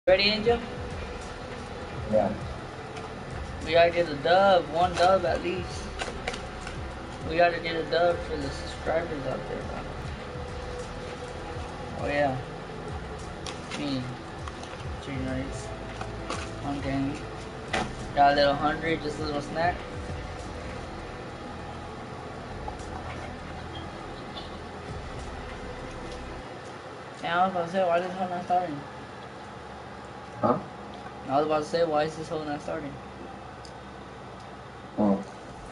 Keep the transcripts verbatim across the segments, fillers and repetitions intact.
Ready, Angel? Yeah. We gotta get a dub, one dub at least. We gotta get a dub for the subscribers out there, bro. Oh yeah. Me. Three nights. One game. Got a little hungry, just a little snack. Yeah, I was about to say, why is this whole not starting? Huh? I was about to say, why is this whole not starting? Oh.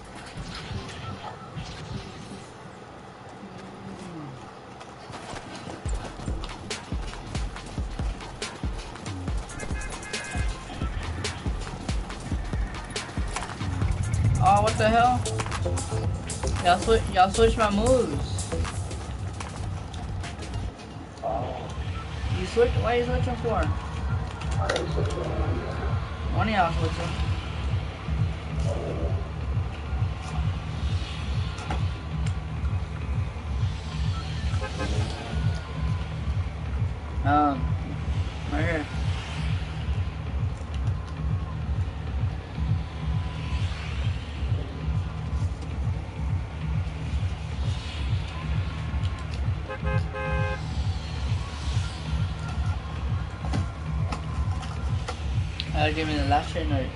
Oh, what the hell? Y'all switch, y'all switch my moves. Oh. You switch, why are you switching for? One of y'all switching. Um, right here. Uh, give me the last train right.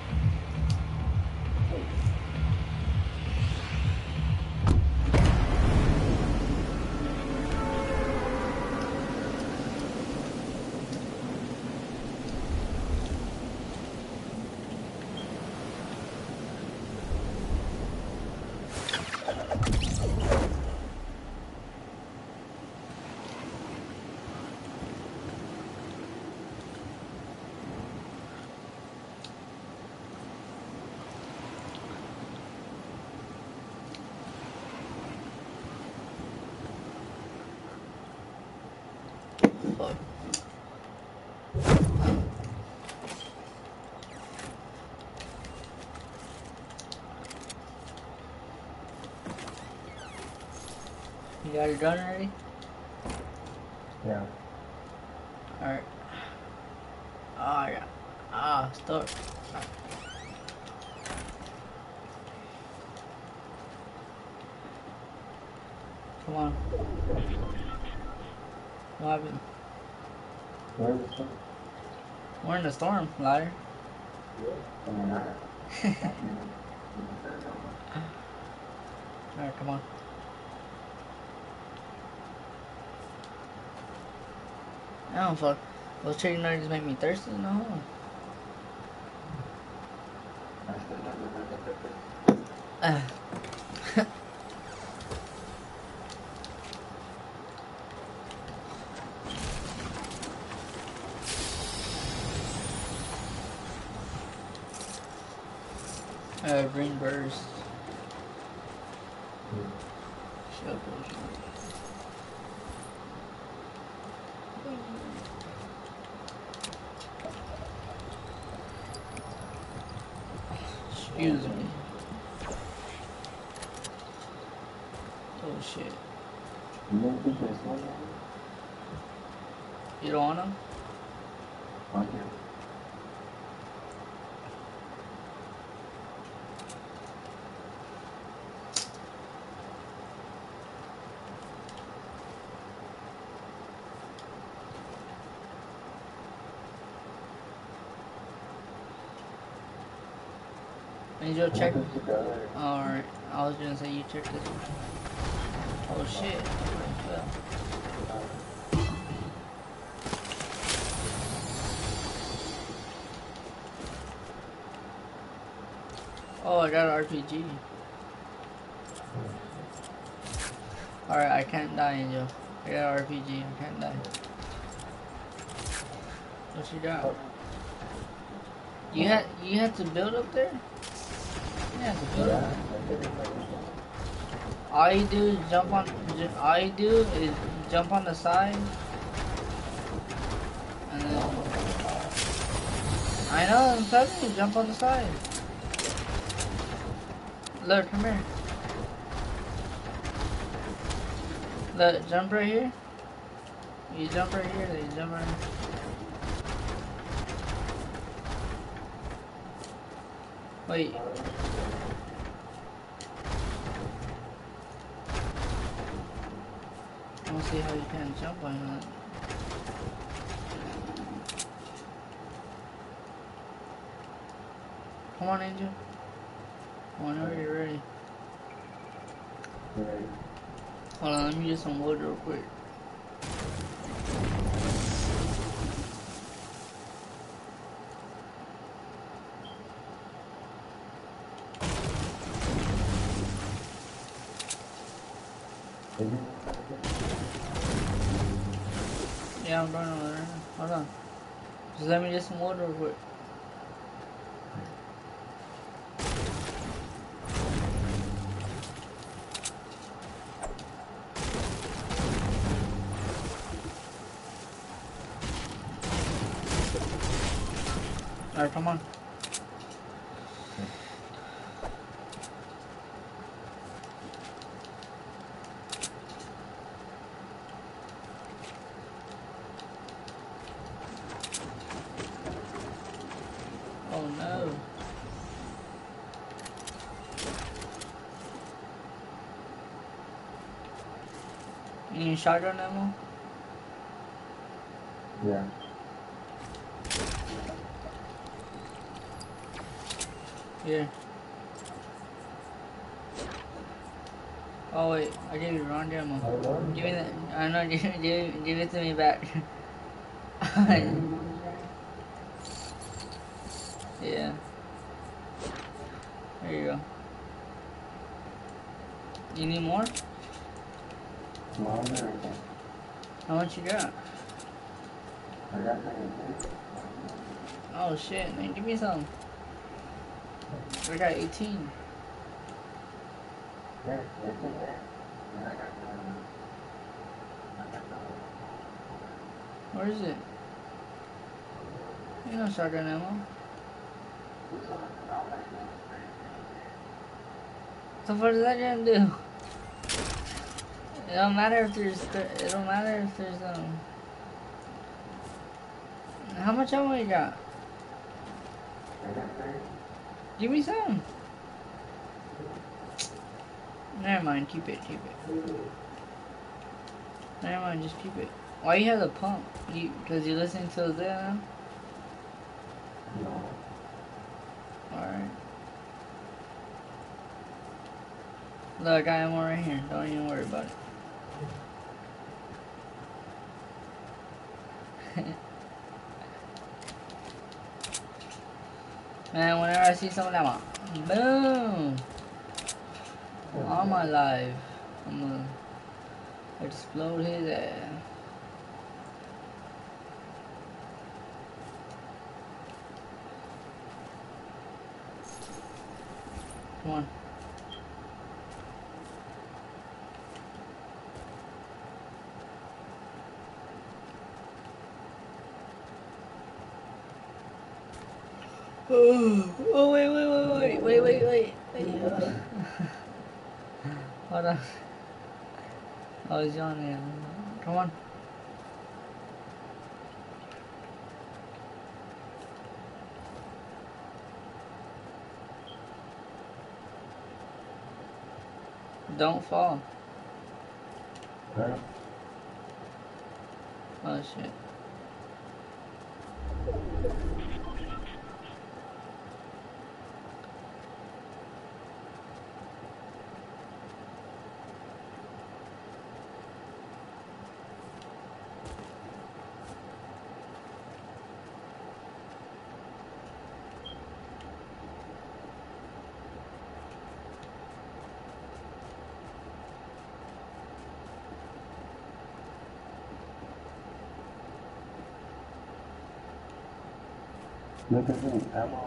Fuck. You got your gun already? Yeah. Alright. Ah, yeah. Ah, start. Come on. What happened? Where is it? We're in the storm, liar. Alright, come on. I don't fuck. Those chicken nuggets make me thirsty, no. Uh. uh, green burst. Shut up. Excuse me. Oh shit. You don't want them? Okay. Angel, check. Alright, I was gonna say you check this one. Oh shit. Oh, I got an R P G. Alright, I can't die, Angel. I got an R P G, I can't die. What you got? You had you had to build up there? You had to build up there. All you do is jump on. All you do is jump on the side, and then I know. I'm telling you, jump on the side. Look, come here. Look, jump right here. You jump right here. Then you jump right here. Wait. I don't see how you can jump on that. Come on, Angel. Whenever you're ready. Right. Hold on, let me get some wood real quick. Yeah, I'm going over there. Hold on. Just let me get some wood real quick. Alright, come on. Oh no. You need shotgun ammo? Yeah. Yeah. Oh wait, I gave you the wrong ammo. Give me that. I know. Give, give, give it to me back. Yeah. There you go. You need more? Mom, everything. How much you got? I got everything. Oh shit, man, give me some. I got eighteen. Yeah, it's in there. Yeah, I got um, Where is it? You know shotgun ammo. So what does that gonna do? It don't matter if there's. Th it don't matter if there's um. How much ammo you got? I got thirty. Give me some. Never mind, keep it, keep it. Never mind, just keep it. Why you have the pump? You because you're listening to it there No. now? Alright. Look, I got ammo right here. Don't even worry about it. Man, whenever I see some of them, boom! All my life, I'm gonna explode his ass. Come on. Oh, oh wait, wait, wait, wait, wait, wait, wait. wait. Hold on. I was yawning. Come on. Don't fall. Huh? Oh shit. Look at me. Ammo.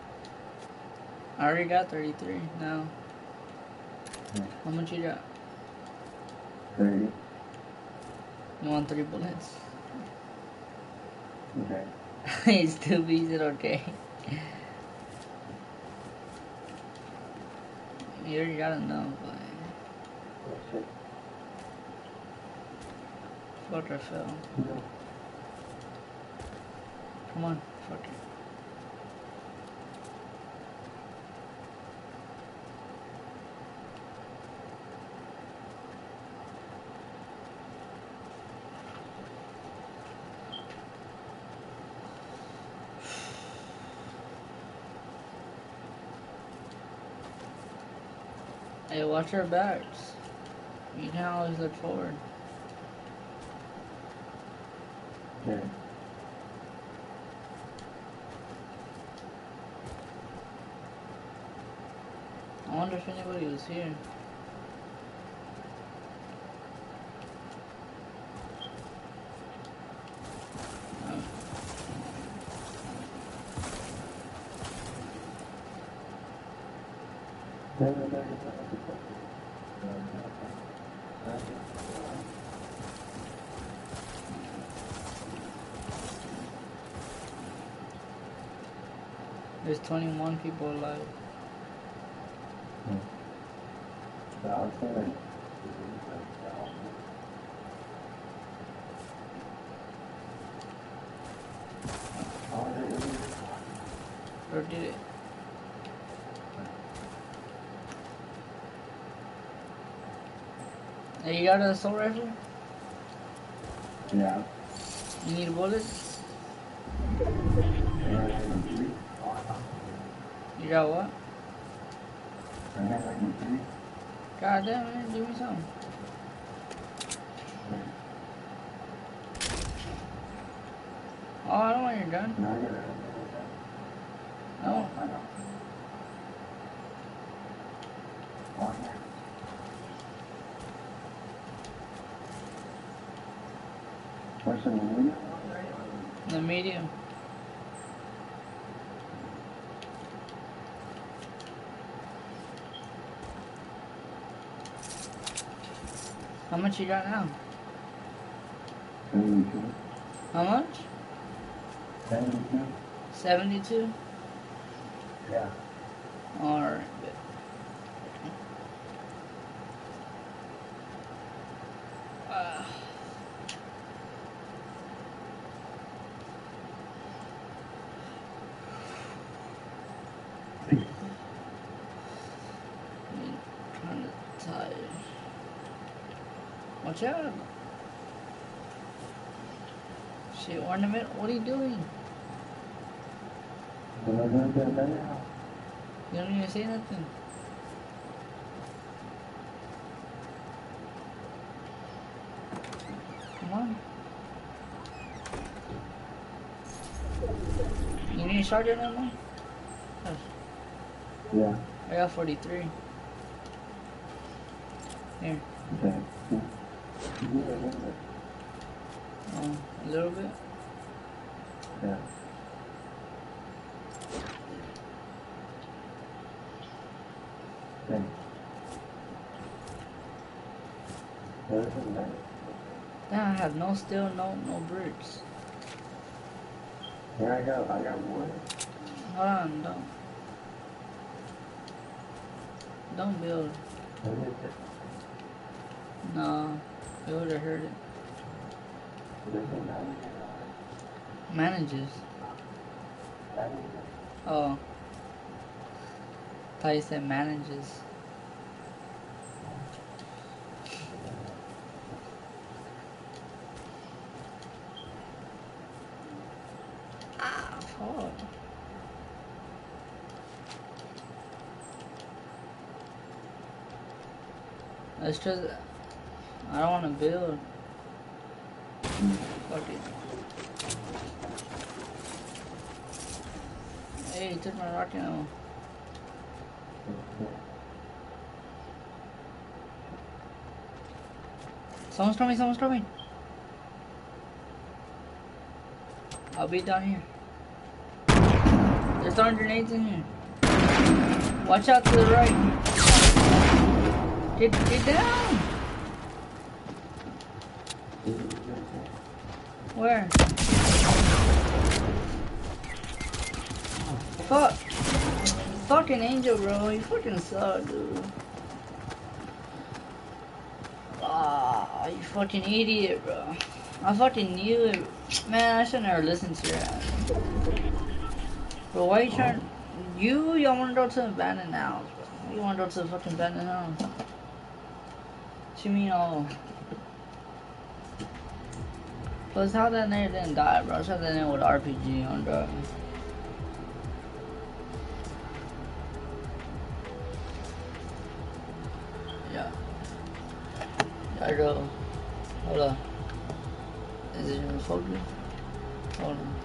I already got thirty-three now. Yeah. How much you got? thirty. You want three bullets? Okay. It's two pieces, okay. You already got enough, but That's it. fuck I fell. No. Come on, fuck it. Hey, watch our backs. You can always look forward. Yeah. I wonder if anybody was here. There's twenty-one people alive. Or did it? Hey, you got an assault rifle? Yeah. You need bullets? You got what? God damn, man, give me some. Oh, I don't want your gun. No. What's the medium? The medium. How much you got now? seventy-two. How much? seventy-two? seventy-two? Yeah. Alright. Uh, kind of tired. Watch out. Shit, ornament, what are you doing? You don't even say nothing. Come on. You need a shotgun ammo? Yeah. I got forty-three. Here. Okay. Oh, a little bit? Yeah. Okay. Damn, I have no steel, no no bricks. Here I go. I got wood. Hold on, don't. Don't build. No, it would have hurt it. Manages. Oh. Thought you said manages. Ah, fuck. That's just. I don't want to build. Fuck it. Hey, you took my rocket ammo. Someone's coming, someone's coming. I'll be down here. There's throwing grenades in here. Watch out to the right. Get, get down! Where? Fuck! Fucking Angel, bro. You fucking suck, dude. Ah, you fucking idiot, bro. I fucking knew it. Man, I should never listen to your ass. Bro, why you trying? You, y'all wanna go to the abandoned house, bro. You wanna go to the fucking abandoned house. What you mean, oh? Plus, how that nigga didn't die, bro? I shot that nigga with R P G on, bro. I go. Hold on. Is it in focus? Hold on.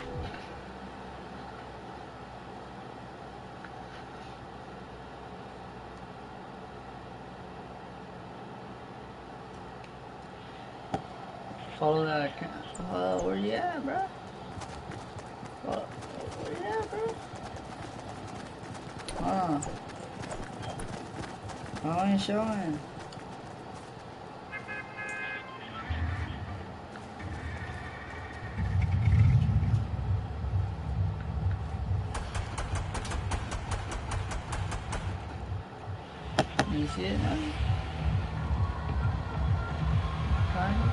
Follow that account. Uh, where you at, bro? Uh, where you at, bro? Huh? I ain't showing. You see it now? Fine.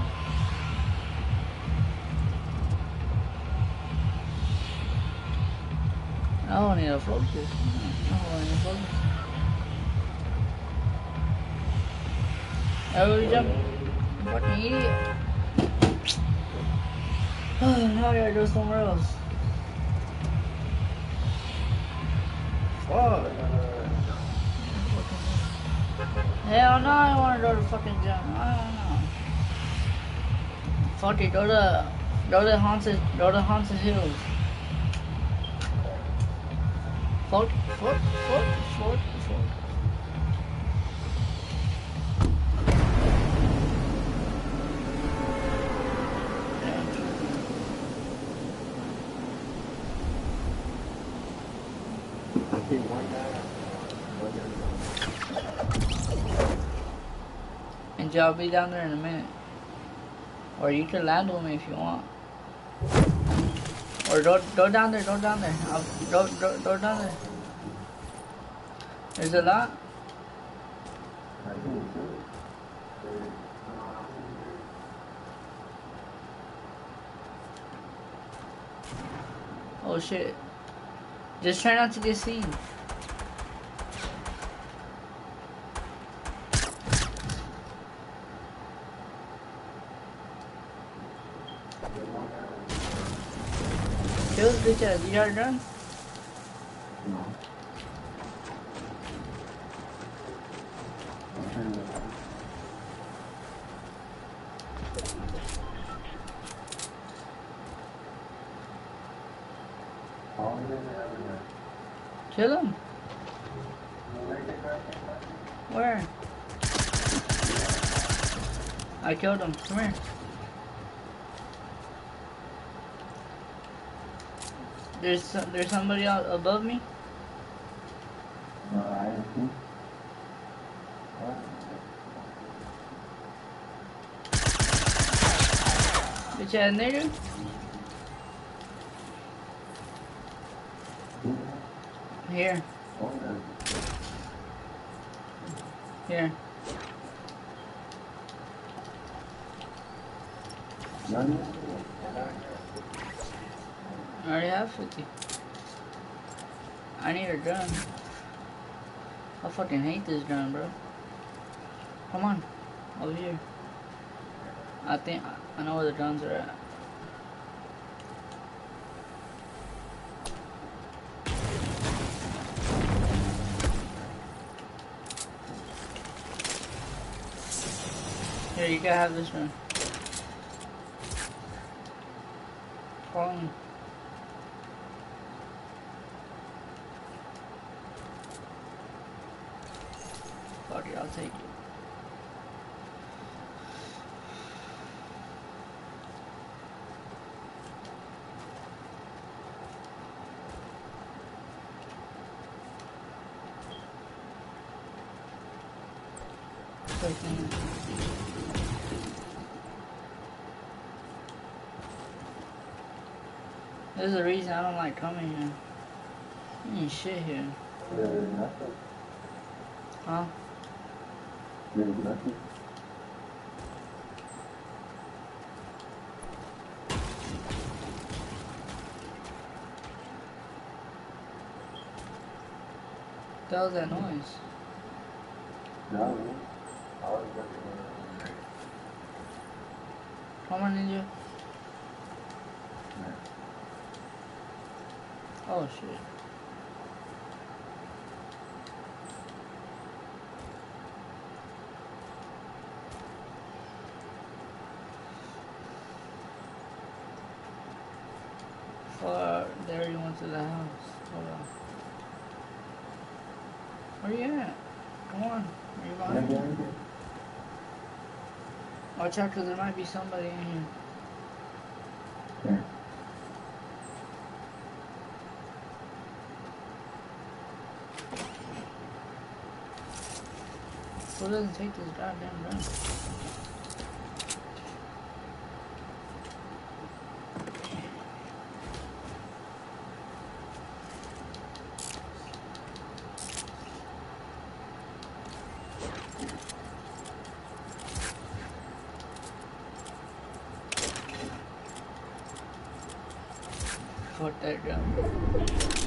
I don't need to focus. I don't need to focus. Oh, you jump. Fucking idiot. Now I gotta go somewhere else. Fuck. Hell no, I wanna go to fucking jump. I don't know. Fuck it, go to, go to Haunted, go to Haunted Hills. Fuck, fuck, fuck, fuck, fuck. And y'all be down there in a minute. Or you can land with me if you want. Or go, go down there, go down there. I'll, go, go, go down there. There's a lot. Oh shit. Just try not to get seen. Kill this bitch ass. You got a gun? No. Kill him. Where? I killed him. Come here. There's some, there's somebody out above me. No, I don't think. Bitch ass nigga. Here. Here. I already have fifty. I need a gun. I fucking hate this gun, bro. Come on. Over here. I think I know where the guns are at. Here, you can have this one. Follow me. Fuck it, I'll take it. There's a reason I don't like coming here. There ain't shit here. There's nothing. Huh? There's nothing. What the hell is that noise? No, I was looking. Come on, ninja. Oh shit. they already went to the house. Hold on. Where you at? Come on. Are you Right behind me? behind you. Watch out, cause there might be somebody in here. Yeah. Who doesn't take this goddamn gun? Fuck that gun.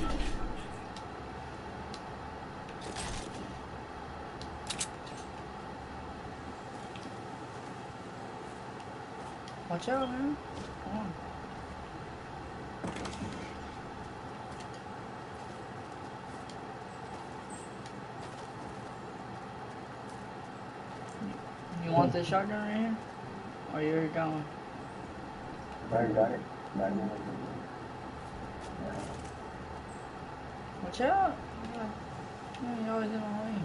Watch out, man. Come on. You want this shotgun right here? Or you already got one? I already got it. Right behind you. Yeah. Watch out! Yeah. Man, you're always in my way.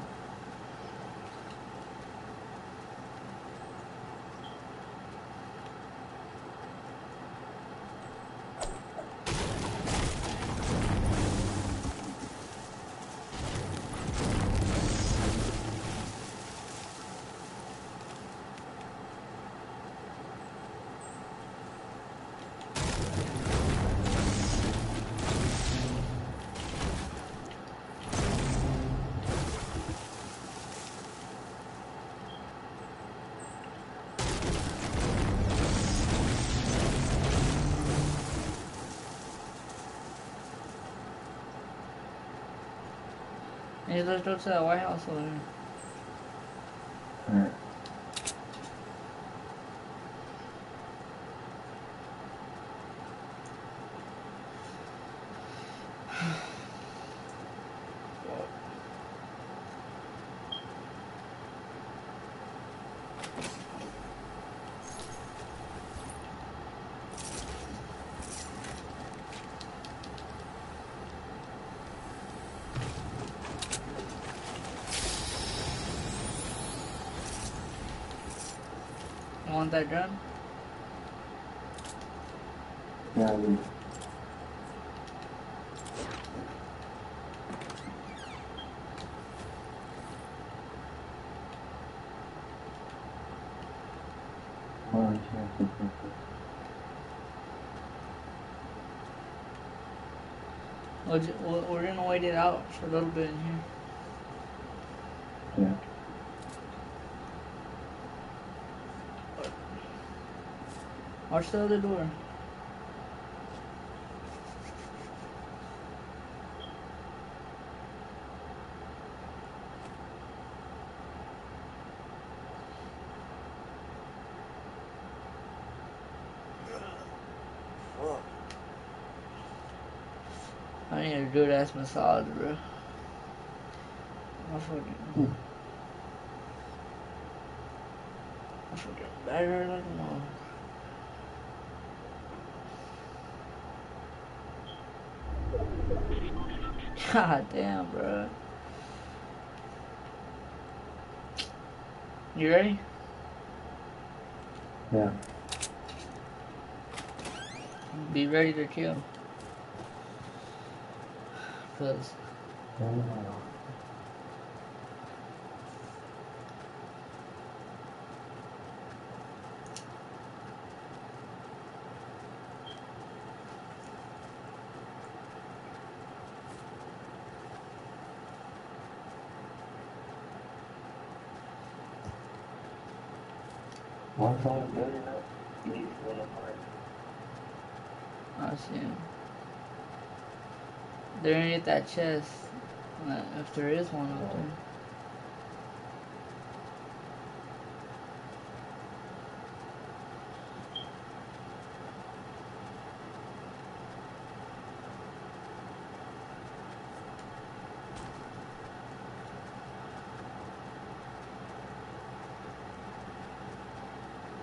Hey, let's go to that White House over there. Alright. You want that gun? Yeah, I do. Oh, yes, yes, yes, yes. We'll ju- we'll- We're gonna wait it out for a little bit in here. Yeah. Watch the other door. I need a good ass massage, bro. My fucking, my fucking back hurt like a mother. God damn, bro. You ready? Yeah. Be ready to kill. Cause Oh. Once all good enough, you need to go to park. I see him. There ain't that chest. Uh, If there is one up there.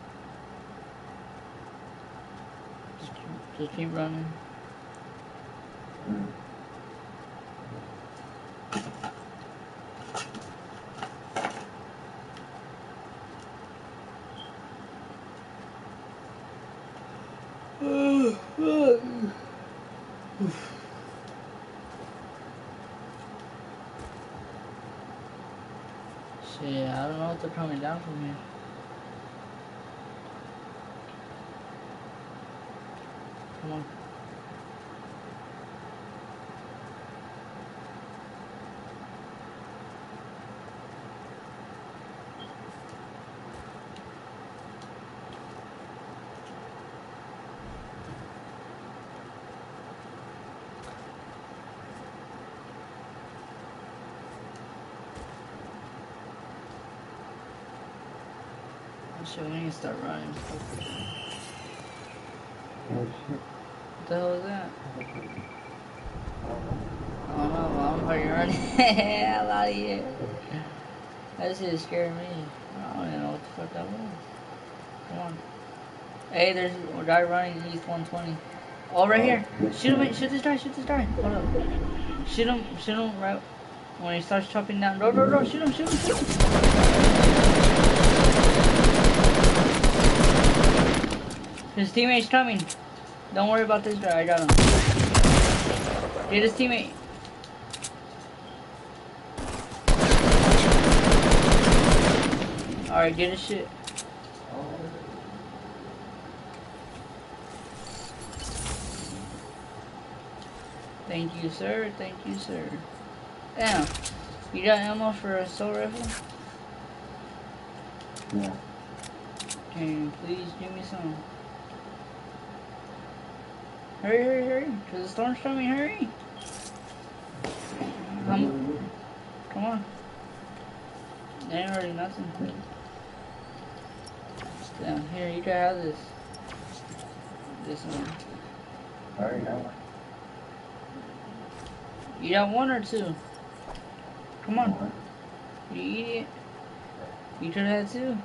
Just, just keep running. Mm. Shit, I don't know if they're coming down from here. Come on. Shit, we need to start running. Oh shit. What the hell is that? I don't know, I'm fucking running. Hell out of here. That shit scared me. I don't even know what the fuck that was. Come on. Hey, there's a guy running east one twenty. Oh, right here. Shoot him, shoot this guy, shoot this guy. Hold up. Shoot him, shoot him right when he starts chopping down. No, no, no, shoot him, shoot him, shoot him. His teammate's coming. Don't worry about this guy, I got him. Get his teammate. Alright, get his shit. Thank you, sir. Thank you, sir. Damn. You got ammo for a assault rifle? Yeah. Can you please give me some? Hurry, hurry, hurry. Cause the storm's coming, hurry. Um, come on. There ain't already nothing. Down here, you can have this. This one. Alright, now. You got one or two? Come on. You idiot. You could have had two.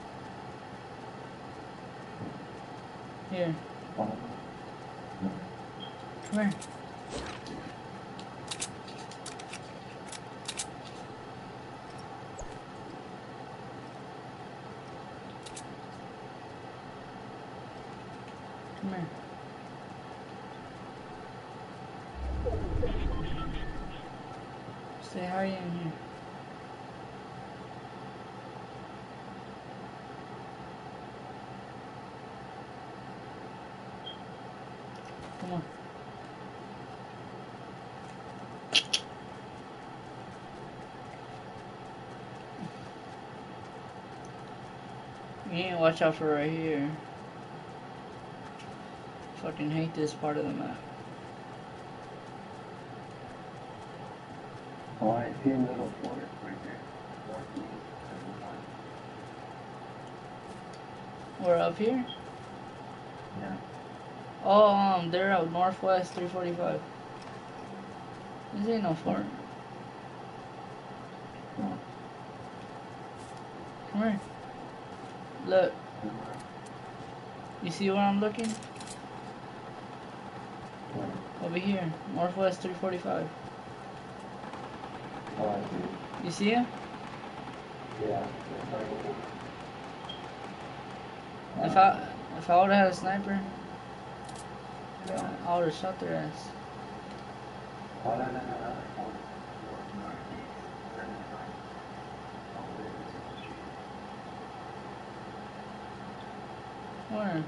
Here. Come here. Come here. Say hi in here. Come on. You need to watch out for right here. Fucking hate this part of the map. Oh, I see a little forest right there. We're up here? Yeah. Oh, um, they're out northwest three forty-five. This ain't no fort. No. Come here. Look. You see where I'm looking? Over here. Northwest three forty-five. Oh, I see. You see him? Yeah. If I if I would've had a sniper, I would've shot their ass. Where?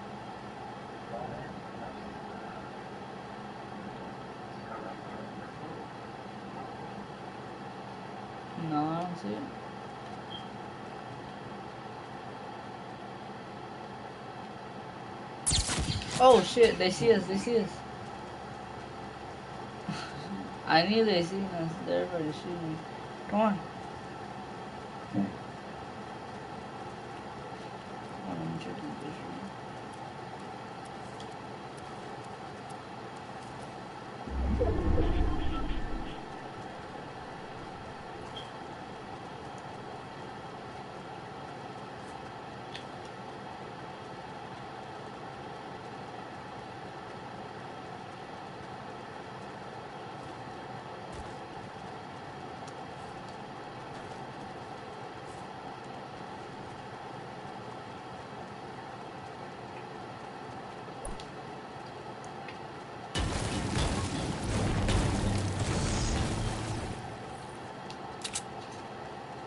No, I don't see it. Oh shit, they see us, they see us. I knew they seen us, everybody's shooting. Come on. Okay. Hold on, let me check this picture.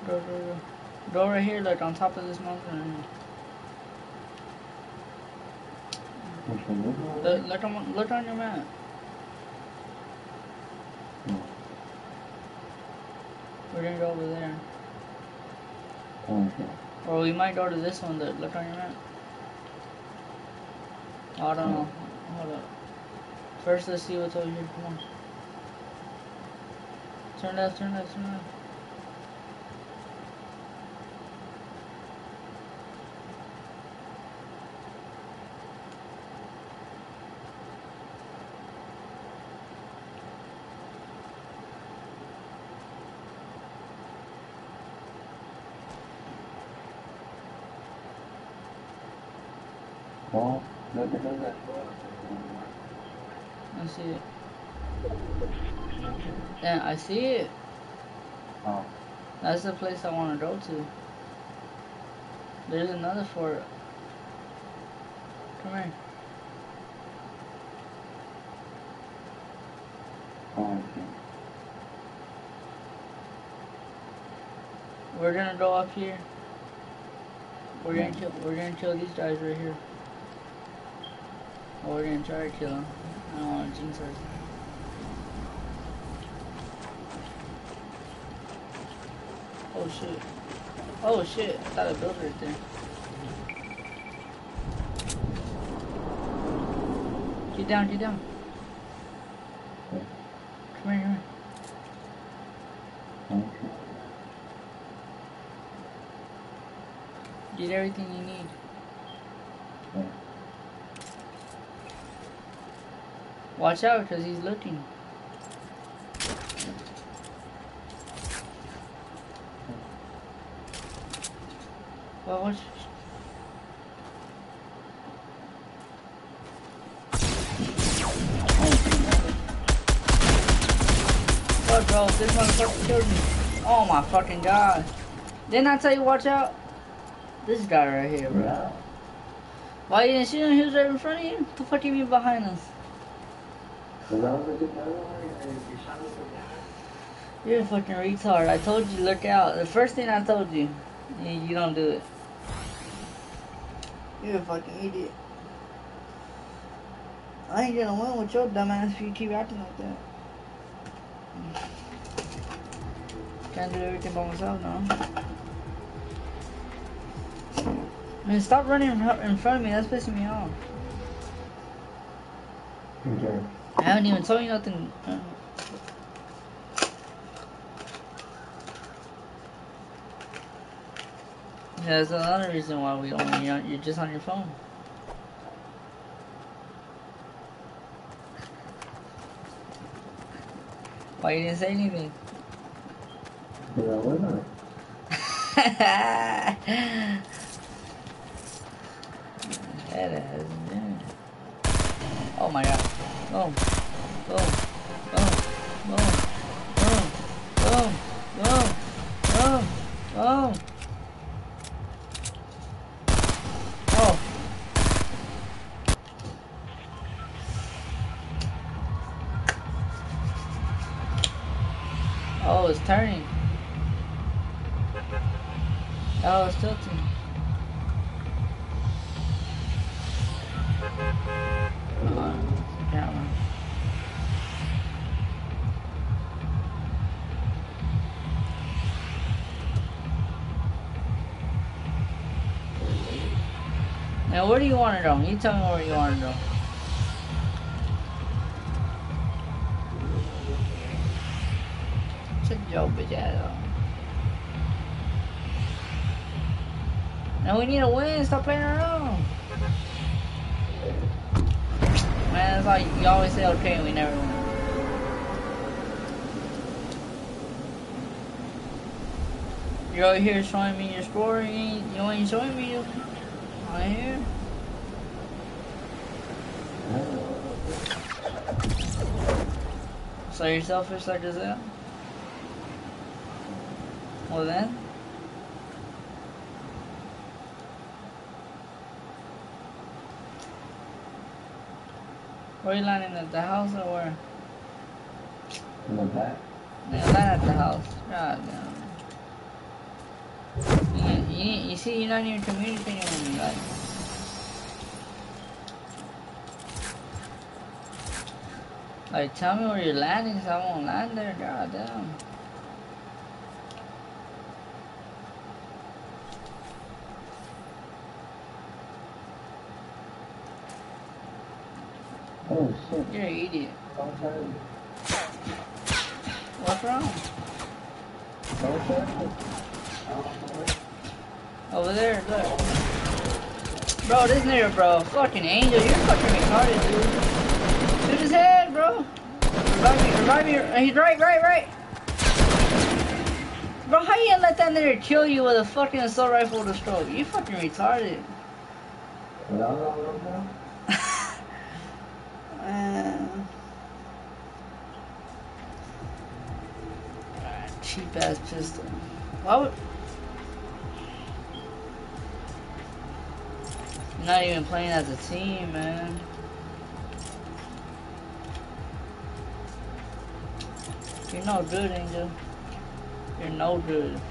door, door, door. Door right here, like on top of this mountain right here. Which one is it? Look, look, on, look on your map. No. We're gonna go over there. Oh, okay. Or we might go to this one that look on your map. Oh, I don't know. Hold up. First, let's see what's over here. Come on. Turn left, turn left, turn left. Oh, look at that. I see it. Yeah, I see it. Oh. That's the place I want to go to. There's another fort. Come here. Oh, okay. We're gonna go up here. We're gonna kill. We're gonna kill these guys right here. Or we're gonna try to kill them. I don't want to jinx us. Oh shit. Oh shit. I thought I built right there. Get down, get down. Okay. Come here, come here. Okay. Get everything you need. Okay. Watch out, because he's looking. Well, watch. Fuck, bro, this motherfucker killed me. Oh my fucking god. Didn't I tell you watch out? This guy right here, bro. Yeah. Why you didn't see him? He was right in front of you. What the fuck you mean behind us? You're a fucking retard. I told you, look out. The first thing I told you, you, you don't do it. You're a fucking idiot. I ain't gonna win with your dumb ass if you keep acting like that. Can't do everything by myself now. Man, stop running in front of me. That's pissing me off. Okay. I haven't even told you nothing. Yeah, that's another reason why we don't. You're, you're just on your phone. Why you didn't say anything? Yeah, why not? That ass, yeah. Oh my god. Boom. Boom. Boom. Boom. Boom. Boom. Boom. Boom. Boom. Oh. Oh, it's turning. Oh, it's tilting. Uh, camera. Now, where do you want to go? You tell me where you want to go. Check your bitch ass out. Now we need a win. Stop playing around. Man, it's like you always say okay and we never win. You're over here showing me your score. You ain't, you ain't showing me your on here. So you're selfish like that? Well then. Where you landing, at the house or where? In the back? Yeah, land at the house. God damn. You, you see, you're not even communicating with me, like. Like, tell me where you're landing so I won't land there, god damn. Oh shit. You're an idiot. Don't try it. What's wrong? Don't try it. Over there, look. Bro, this nigga, bro. Fucking Angel, you're fucking retarded, dude. Shoot his head, bro. Revive me, revive me. He's right, right, right. Bro, how you gonna let that nigga kill you with a fucking assault rifle with a stroke? You fucking retarded. No, no, no, no. Uh, cheap ass pistol. Why would... You're not even playing as a team, man. You're no good, Angel. You're no good.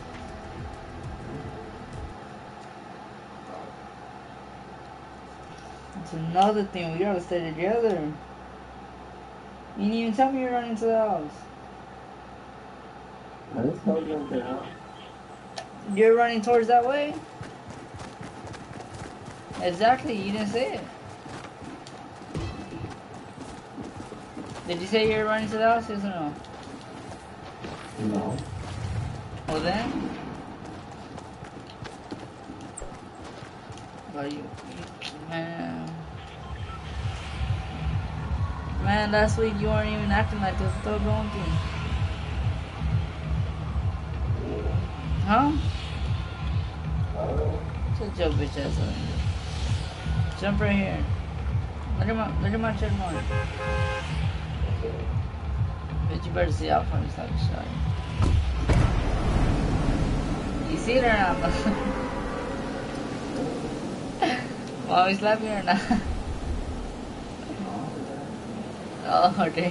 It's another thing, we gotta stay together. You didn't even tell me you're running to the house. I just told you to help. You're running towards that way? Exactly, you didn't say it. Did you say you were running to the house, yes or no? No. Well then? Well, you, you, man. Man, last week you weren't even acting like this. What's going through? Huh? Shut your bitch ass up. Jump right here. Look at my, look at my check mark. Bitch, you better see out for me, stop the shot. You see it or not? Mommy slap me or not? Oh, okay.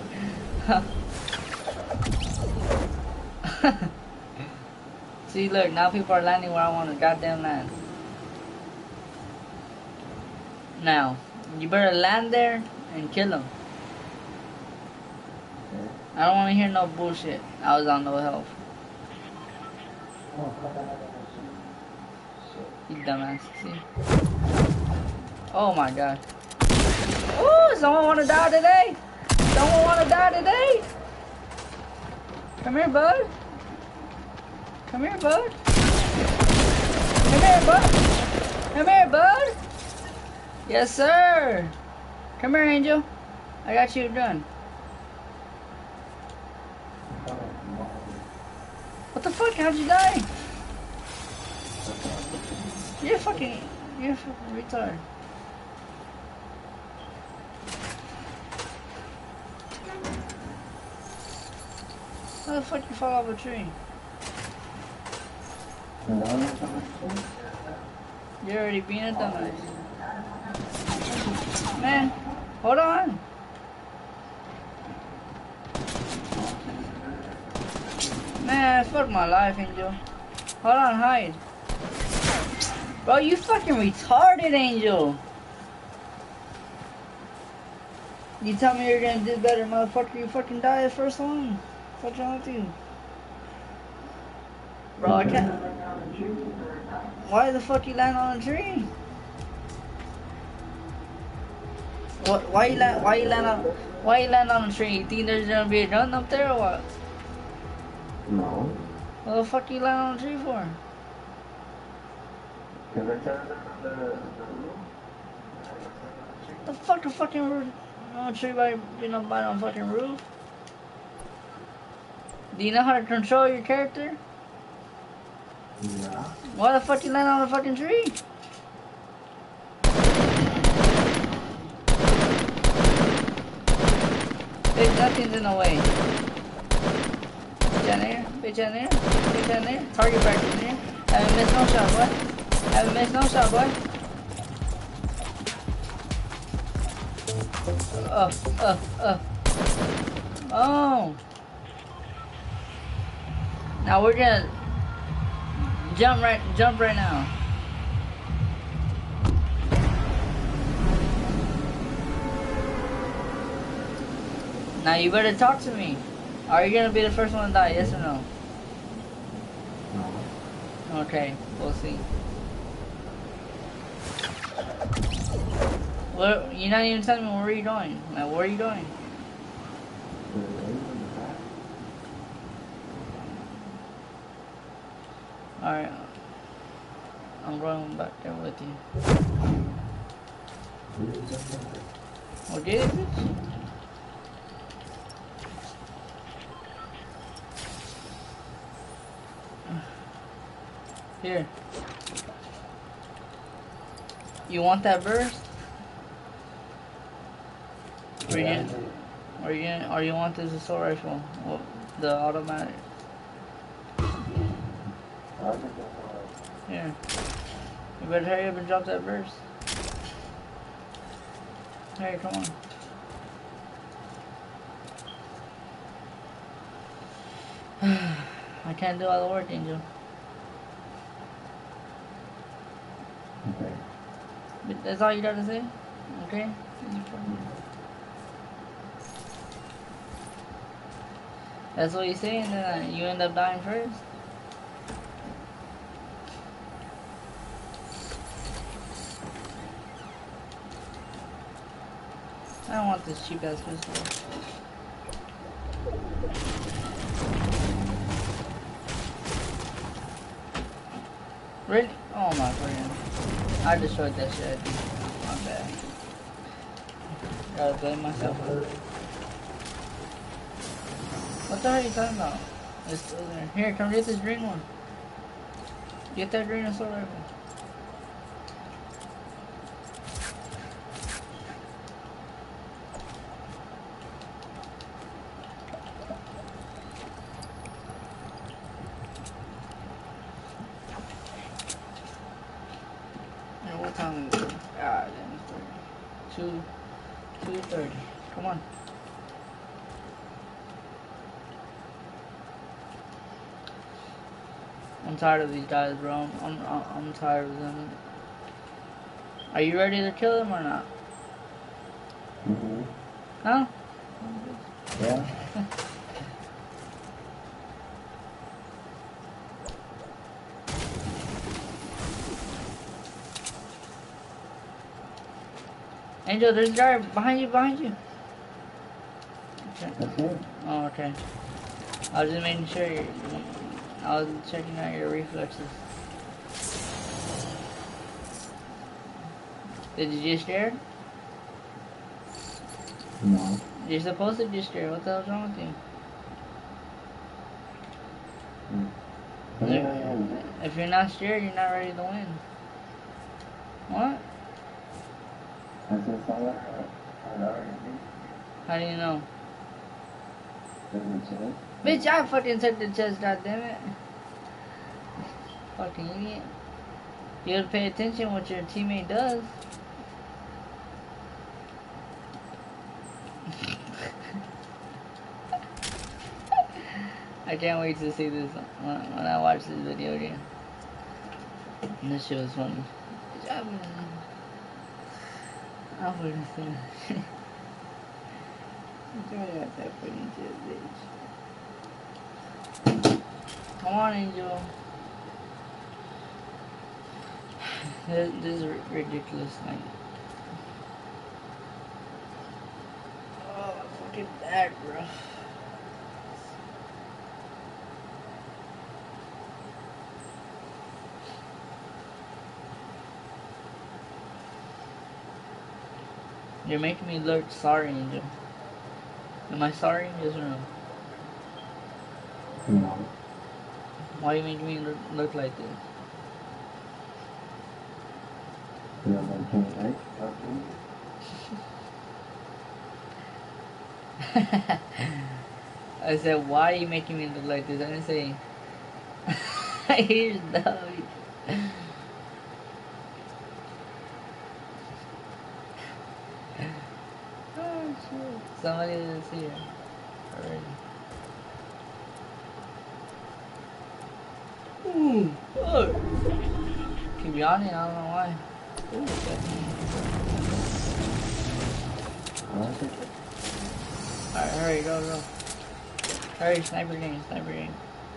See, look, now people are landing where I want to goddamn land. Now, you better land there and kill them. I don't want to hear no bullshit. I was on no health. You dumbass, see? Oh my god. Ooh, someone want to die today? Someone want to die today? Come here, bud. Come here, bud. Come here, bud. Come here, bud. Yes, sir. Come here, Angel. I got you done. What the fuck? How'd you die? You're fucking... You're a fucking retard. How the fuck you fall off a tree? You're already being a dumbass. Man, hold on. Man, fuck my life, Angel. Hold on, hide. Bro, you fucking retarded, Angel. You tell me you're gonna do better, motherfucker. You fucking die the first one. What's wrong with you? Bro, I can't. Why the fuck you land on a tree? What? Why you land? Why you land on? Why you land on a tree? You think there's gonna be a gun up there or what? No. What the fuck you land on a tree for? Can I turn the, the, The fuck the fucking roof? On a tree by being up by on fucking roof? Do you know how to control your character? Yeah. Why the fuck you land on a fucking tree? Bitch, nothing's in the way. Bitch on there, bitch on there, bitch on there. Target practice in there. Haven't missed no shot, boy. Haven't missed no shot, boy. Uh, uh, uh. Oh. Now we're gonna... Jump right, jump right now. Now you better talk to me. Are you gonna be the first one to die? Yes or no? No. Okay, we'll see. What? You're not even telling me where you going. Like, where are you going? Alright. I'm going back there with you. What day is it? Here. You want that burst? Or you, or you, or you want this assault rifle? Well, the automatic. Here. You better hurry up and drop that burst. Hey, come on. I can't do all the work, Angel. Okay. But that's all you gotta say? Okay? That's what you say, and then uh, you end up dying first? I don't want this cheap ass pistol. Really? Oh my god. I destroyed that shit. My bad. Gotta blame myself. What the hell are you talking about? It's still there. Here, come get this green one. Get that green assault rifle. And what time is it? Ah, damn, it's thirty. Two, two thirty. Come on. I'm tired of these guys, bro. I'm, I'm, I'm tired of them. Are you ready to kill them or not? Mm-hmm. Huh? Yeah. Angel, there's a guy behind you, behind you. Okay. That's it. Oh, okay. I was just making sure you I was checking out your reflexes. Did you get scared? No. You're supposed to get scared. What the hell's wrong with you? Mm. If, if you're not scared, you're not ready to win. What? That's just all I already did. How do you know? Doesn't say. Bitch, I fucking took the chest, goddammit. Fucking idiot. You gotta pay attention what your teammate does. I can't wait to see this when, when I watch this video again. And this shit was funny. Good job, man. I'm gonna say enjoy that that fucking shit, bitch. Come on, Angel. This, this is ridiculous, like. Oh, my fucking back, bro. You're making me look sorry, Angel. Am I sorry? Yes or no? No. Why are you making me look, look like this? You know what I'm saying, right? I said, why are you making me look like this? I didn't say. Here's the. Oh shit! Somebody is here already. Ooh! Oh yawning, I don't know why. Ooh, shit. Alright, hurry, go, go. Hurry, sniper game, sniper game.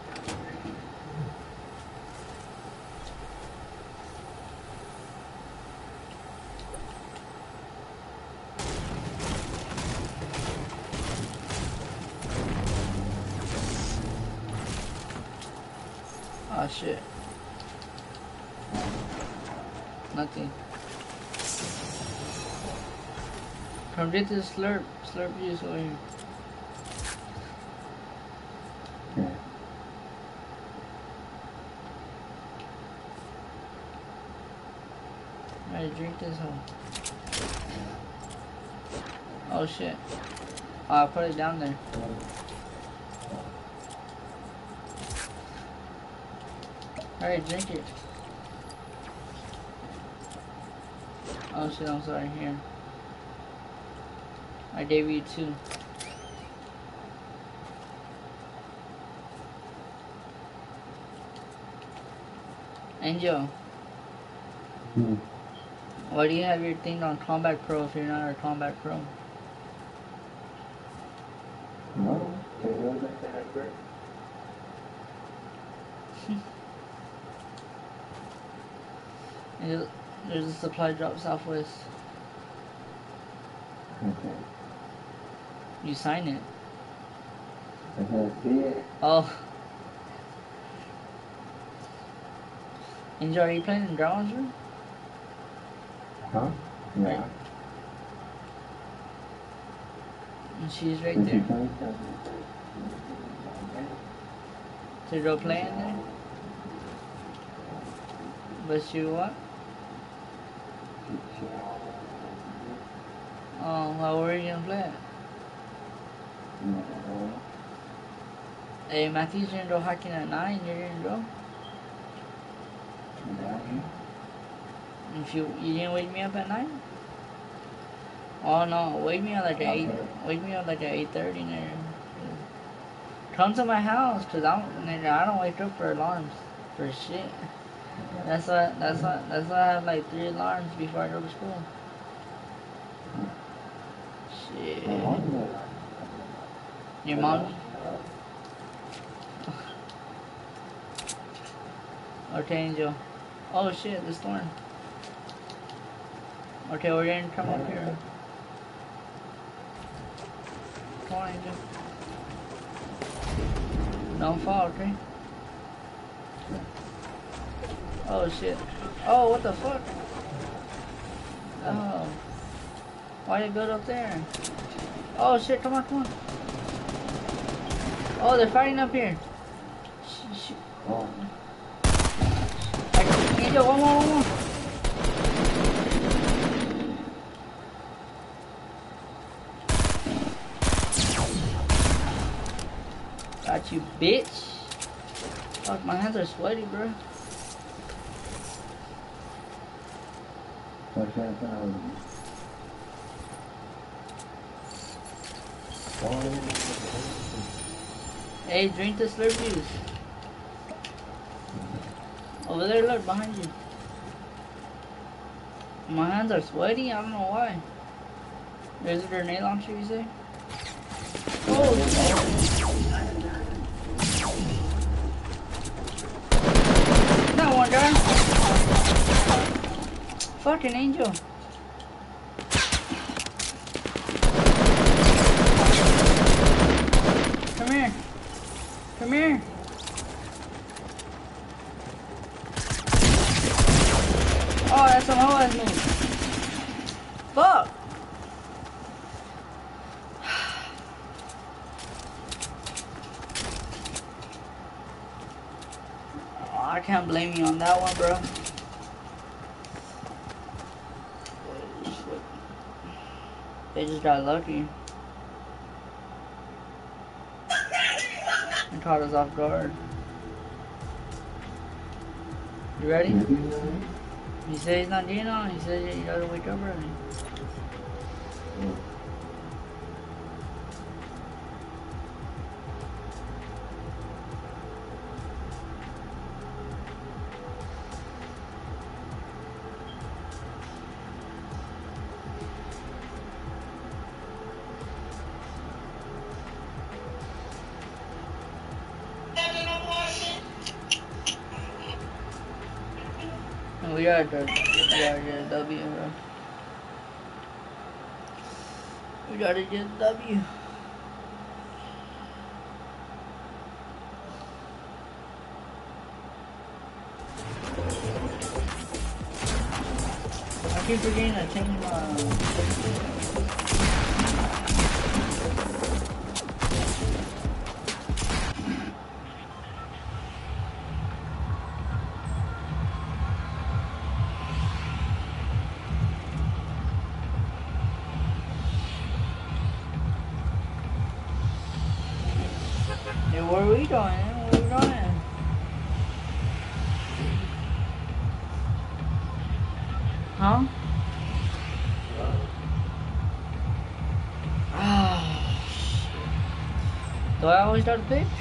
Oh shit. Nothing. Come get this slurp, slurp juice over here. Yeah. Alright, drink this home. Oh shit. Oh, I put it down there. Alright, drink it. Oh shit, I'm sorry, here. I gave you two. Angel, Hmm. why do you have your thing on Combat Pro if you're not a Combat Pro? No. Can you go back to that first? Angel, there's a supply drop southwest. Okay. You sign it. I can't see it. Oh. Angel, are you playing in Ground's room? Huh? Yeah. Right. And she's right Did you there. play something? To go play in there? But you what? Oh, how were you gonna play it? No. Hey, Matthew's gonna go hiking at nine, you're gonna go? Yeah. If you you didn't wake me up at nine? Oh no, wake me up like at eight. Wake me up like at eight thirty, nigga. Come to my house, cause I don't, nigga, I don't wake up for alarms, for shit. That's why. That's why. That's why I have like three alarms before I go to school. Shit. Your mom? Okay, Angel. Oh shit, the storm. Okay, we're gonna come up here. Come on, Angel. Don't fall, okay? Oh shit. Oh, what the fuck? Oh. Why you go up there? Oh shit, come on, come on. Oh, they're fighting up here. Sh sh Oh. Angel, one more, one more. Got you, bitch. Fuck, my hands are sweaty, bro. What's that sound? Hey, drink the slurp juice. Over there, look, behind you. My hands are sweaty, I don't know why. There's a grenade launcher, you say? Oh, that one guy. Fucking Angel. Come here. Come here. Oh, that's some whole ass move. Fuck. Oh, I can't blame you on that one, bro. They just got lucky. And caught us off guard. You ready? He said he's not getting on. He said you gotta wake up early. We are the, we are the W, bro. We gotta get W. I keep forgetting to change my... Hey, what are we doing? What are we doing? Huh? Ah, shit. Do I always start the pitch?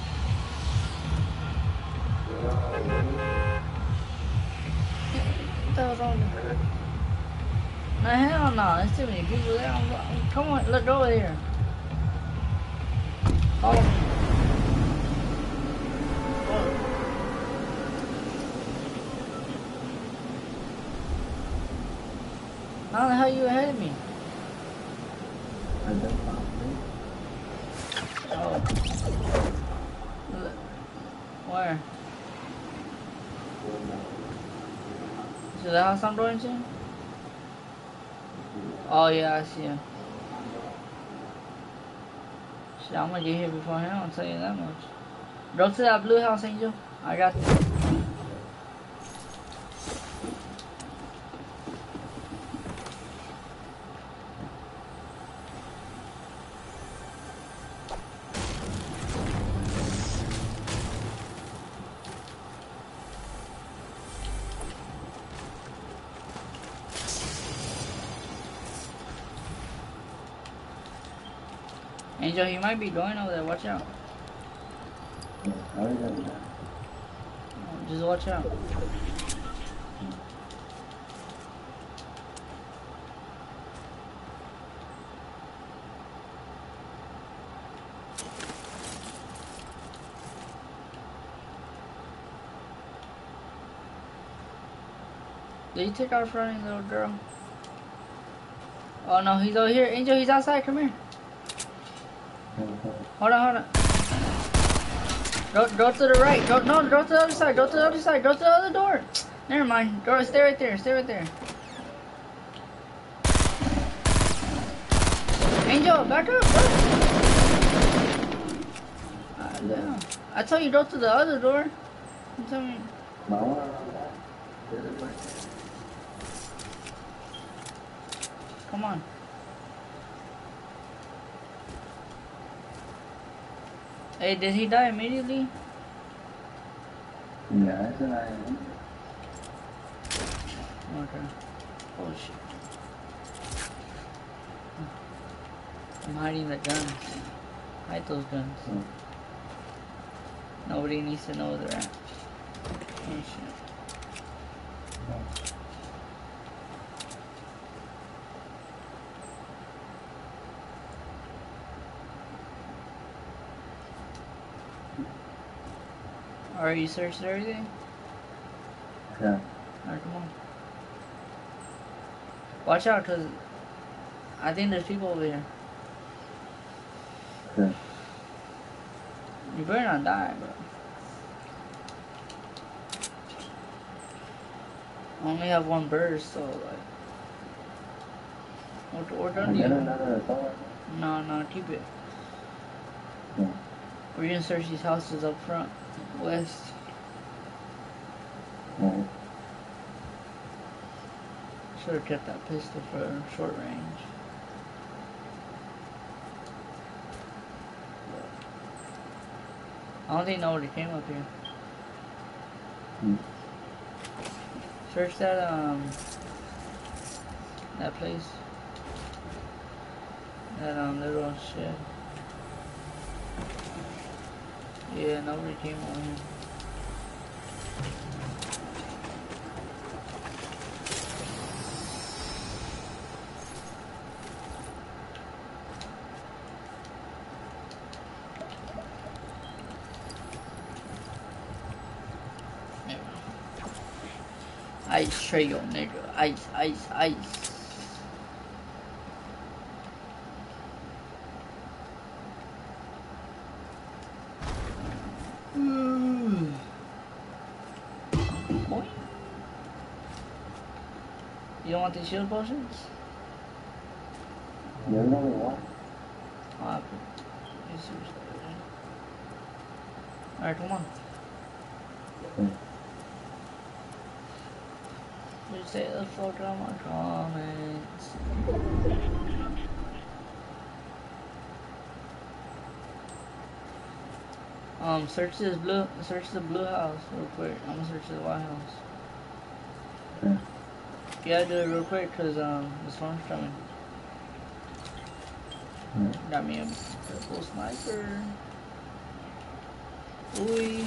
What the hell's wrong with that? No, hell no. There's too many people there. I'm, I'm, come on, let's go over here. Follow me. How the hell you ahead of me? Oh. Where? Is that house I'm going to? Oh yeah, I see him. Shit, I'm gonna get here before him, I'll tell you that much. Go to that blue house, Angel. I got this. Angel, he might be going over there. Watch out. Just watch out. Did you take off running, little girl? Oh no, he's over here. Angel, he's outside. Come here. Hold on, hold on. Go, go to the right. Go, no, go to the other side. Go to the other side. Go to the other door. Never mind. Go, stay right there. Stay right there. Angel, back up. Go. Ah, damn. I told you go to the other door. You tell me. Come on. Hey, did he die immediately? Yeah, it's an island. Okay. Oh shit. I'm hiding the guns. Hide those guns. Mm. Nobody needs to know where they're at. Oh shit. Alright, you searched everything? Yeah. Alright, come on. Watch out, cause I think there's people over here. Okay. You better not die, bro. I only have one burst, so like... What, what gun do you have? Another assault? No, no, keep it. Yeah. We're gonna search these houses up front, west. Right. Should have kept that pistol for short range. I don't think nobody came up here. Hmm. Search that um that place. That um little shed. Yeah, nobody came over here. I ice trail, nigga. Ice, ice, ice. Mm. Boy. You don't want these shield potions? There's only one. Ah, but it's seriously. Alright, come on. Hmm. Please say the fuck out my comments. Um, search this blue, search the blue house real quick. I'm gonna search the white house. Hmm. You gotta do it real quick, cause um, the storm's coming. Hmm. Got me a purple sniper. Ooh.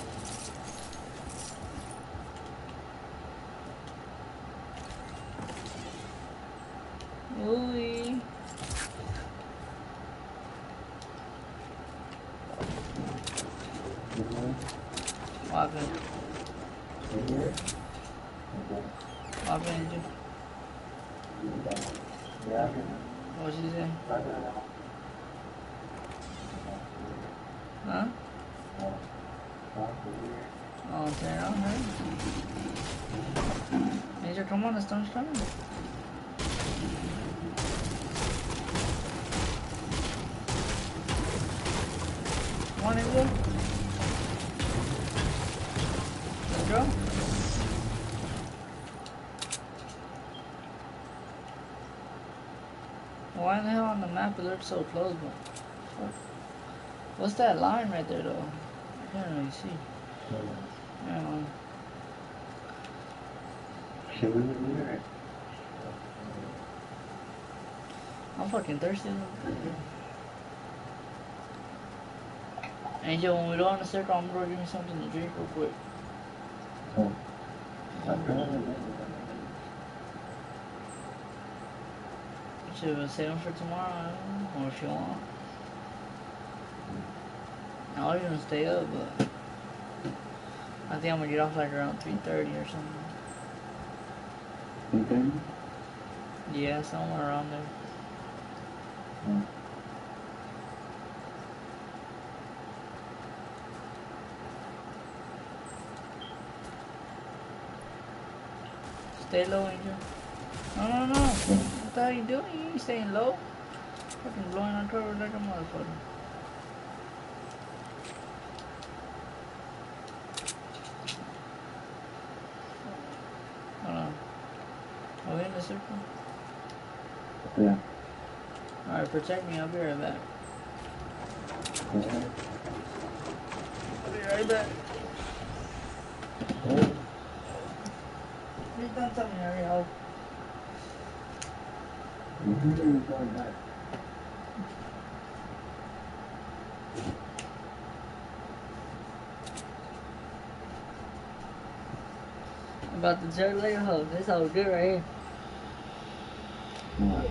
Ooh. What happened? What happened? Yeah. What she say? Huh? Oh, turn it on, right? Major, come on, the storm's coming. Come on, Angel. Let's go. Why the hell on the map it looks so close, but fuck. What's that line right there though? I can't really see. Yeah, man. Should we do it? I'm fucking thirsty. Angel, when we go in the circle, I'm gonna give me something to drink real quick. Oh. Should we save them for tomorrow? Or if you want. I was gonna stay up, but I think I'm gonna get off like around three thirty or something. Okay. Yeah, somewhere around there. Hmm. Stay low, Angel. No, no, no. What the hell you doing? You ain't staying low. Fucking blowing on cover like a motherfucker. Hold on. Are we in the circle? Yeah. Alright, protect me. I'll be right back. Okay. I'll be right back. Oh. Please don't tell me hurry up. Mhm. Going back. I'm about to jerk like a hoe. This all good right here. What?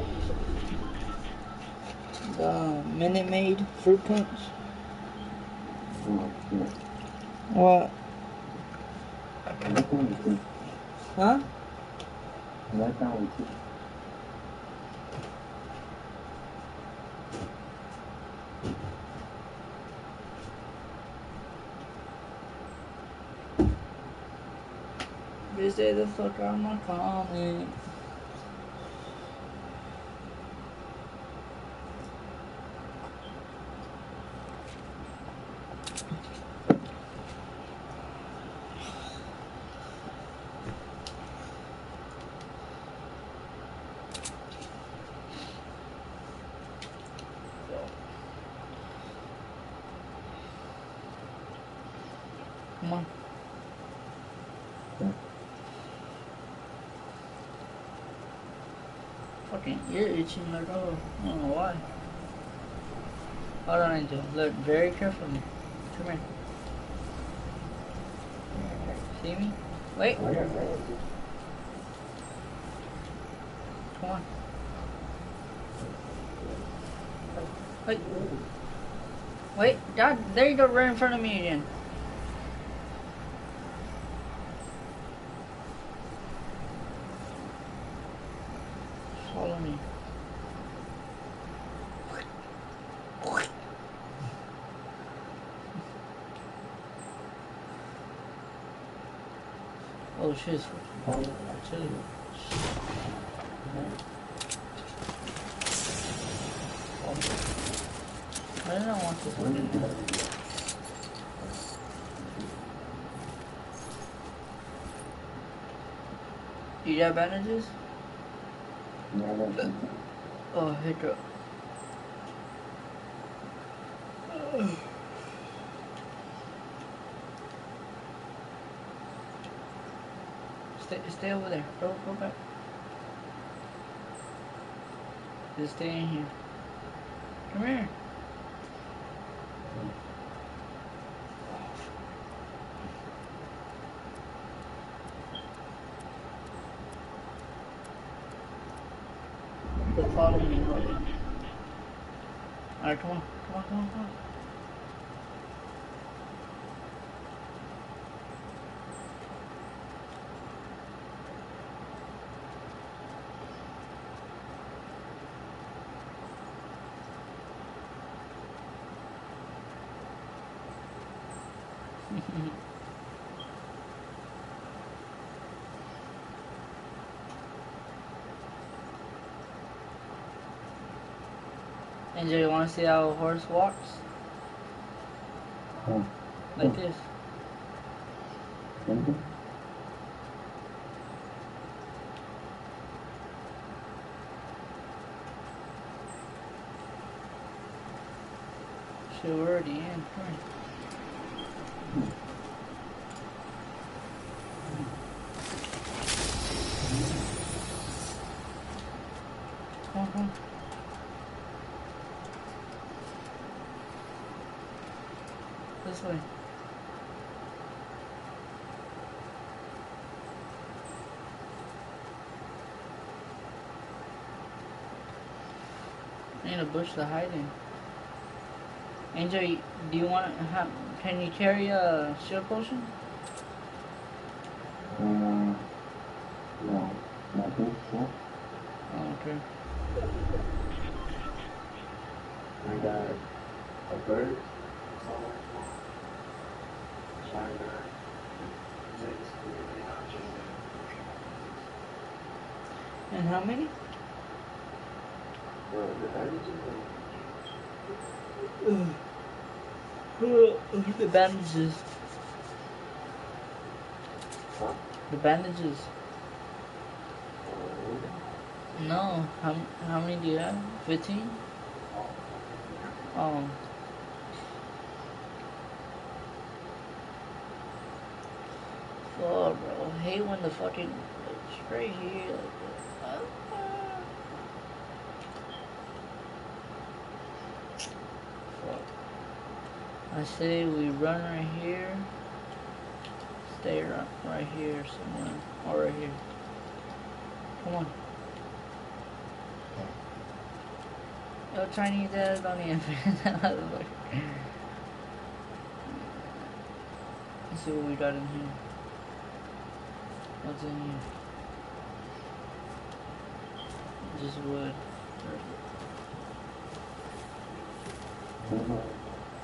The Minute Maid fruit punch. Oh, shit. What? That's only two. Huh? That's only two. Bitch, stay the fuck out of my comment. Come on. Okay. Fucking ear itching like oh, I don't know why. Hold on, Angel. Look very carefully. Come here. See me? Wait. Come on. Wait. Wait. God, there you go, right in front of me again. Oh shit, it's artillery. I didn't want this one. You got bandages? Yeah, that's it. Oh, hit drop. Stay, stay over there. Go, go back. Just stay in here. Come here. Just follow me. Alright, come on. Come on, come on, come on. And do you want to see how a horse walks? Oh, Like this. thank you. Shit, we're already in. Come here. Come on, come on. This way. I need a bush to hide in. Angel, do you want to have, can you carry a shield potion? Uh, no, nothing, no. Oh, okay. I got a bird. And how many? Well, the bandages. The bandages. Huh? The bandages. Uh, No. How, how many do you have? fifteen? Oh. Oh, bro. I hate when the fucking like, straight here. Like, uh, fuck. I say we run right here. Stay right, right here somewhere. Or right here. Come on. Yo, Chinese ass, don't even fit that motherfucker. Let's see what we got in here. What's in here? Just wood. mhm.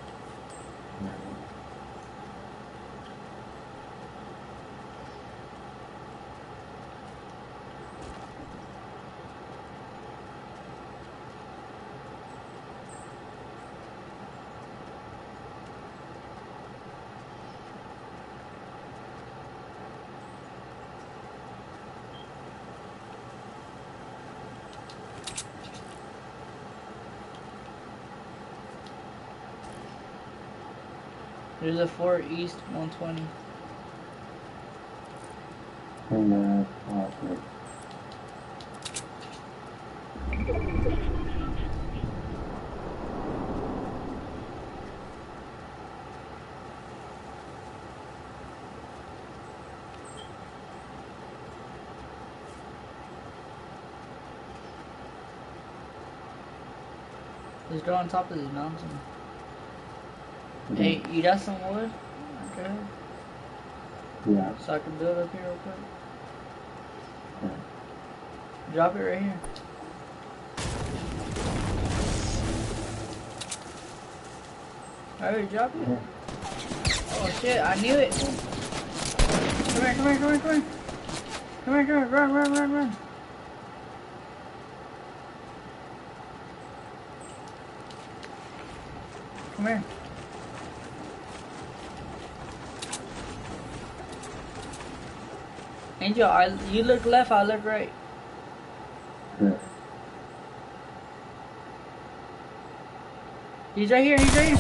There's a Fort East one twenty. And, uh, oh, great. Let's go on top of this mountain. Mhm. Hey, you got some wood? Okay. Yeah. So I can build up here real quick. Okay. Drop it right here. I already dropped it. Yeah. Oh shit, I knew it. Come here, come here, come here, come here. Come here, come here, run, run, run, run. Come here. Angel, I, you look left, I look right. Yeah. He's right here, he's right here.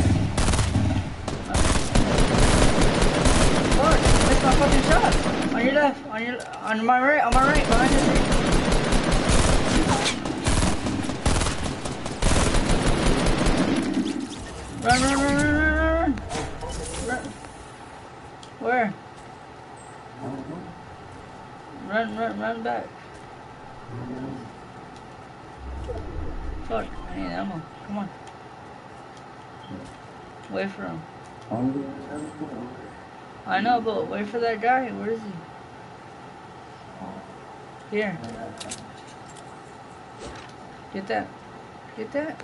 Fuck, missed my fucking shot. On your left, on your, on my right, on my right, behind you. Run, run, run, run, run, run, run. Where? Run, run, run back. Fuck, I need ammo. Come on. Wait for him. I know, but wait for that guy. Where is he? Here. Get that. Get that.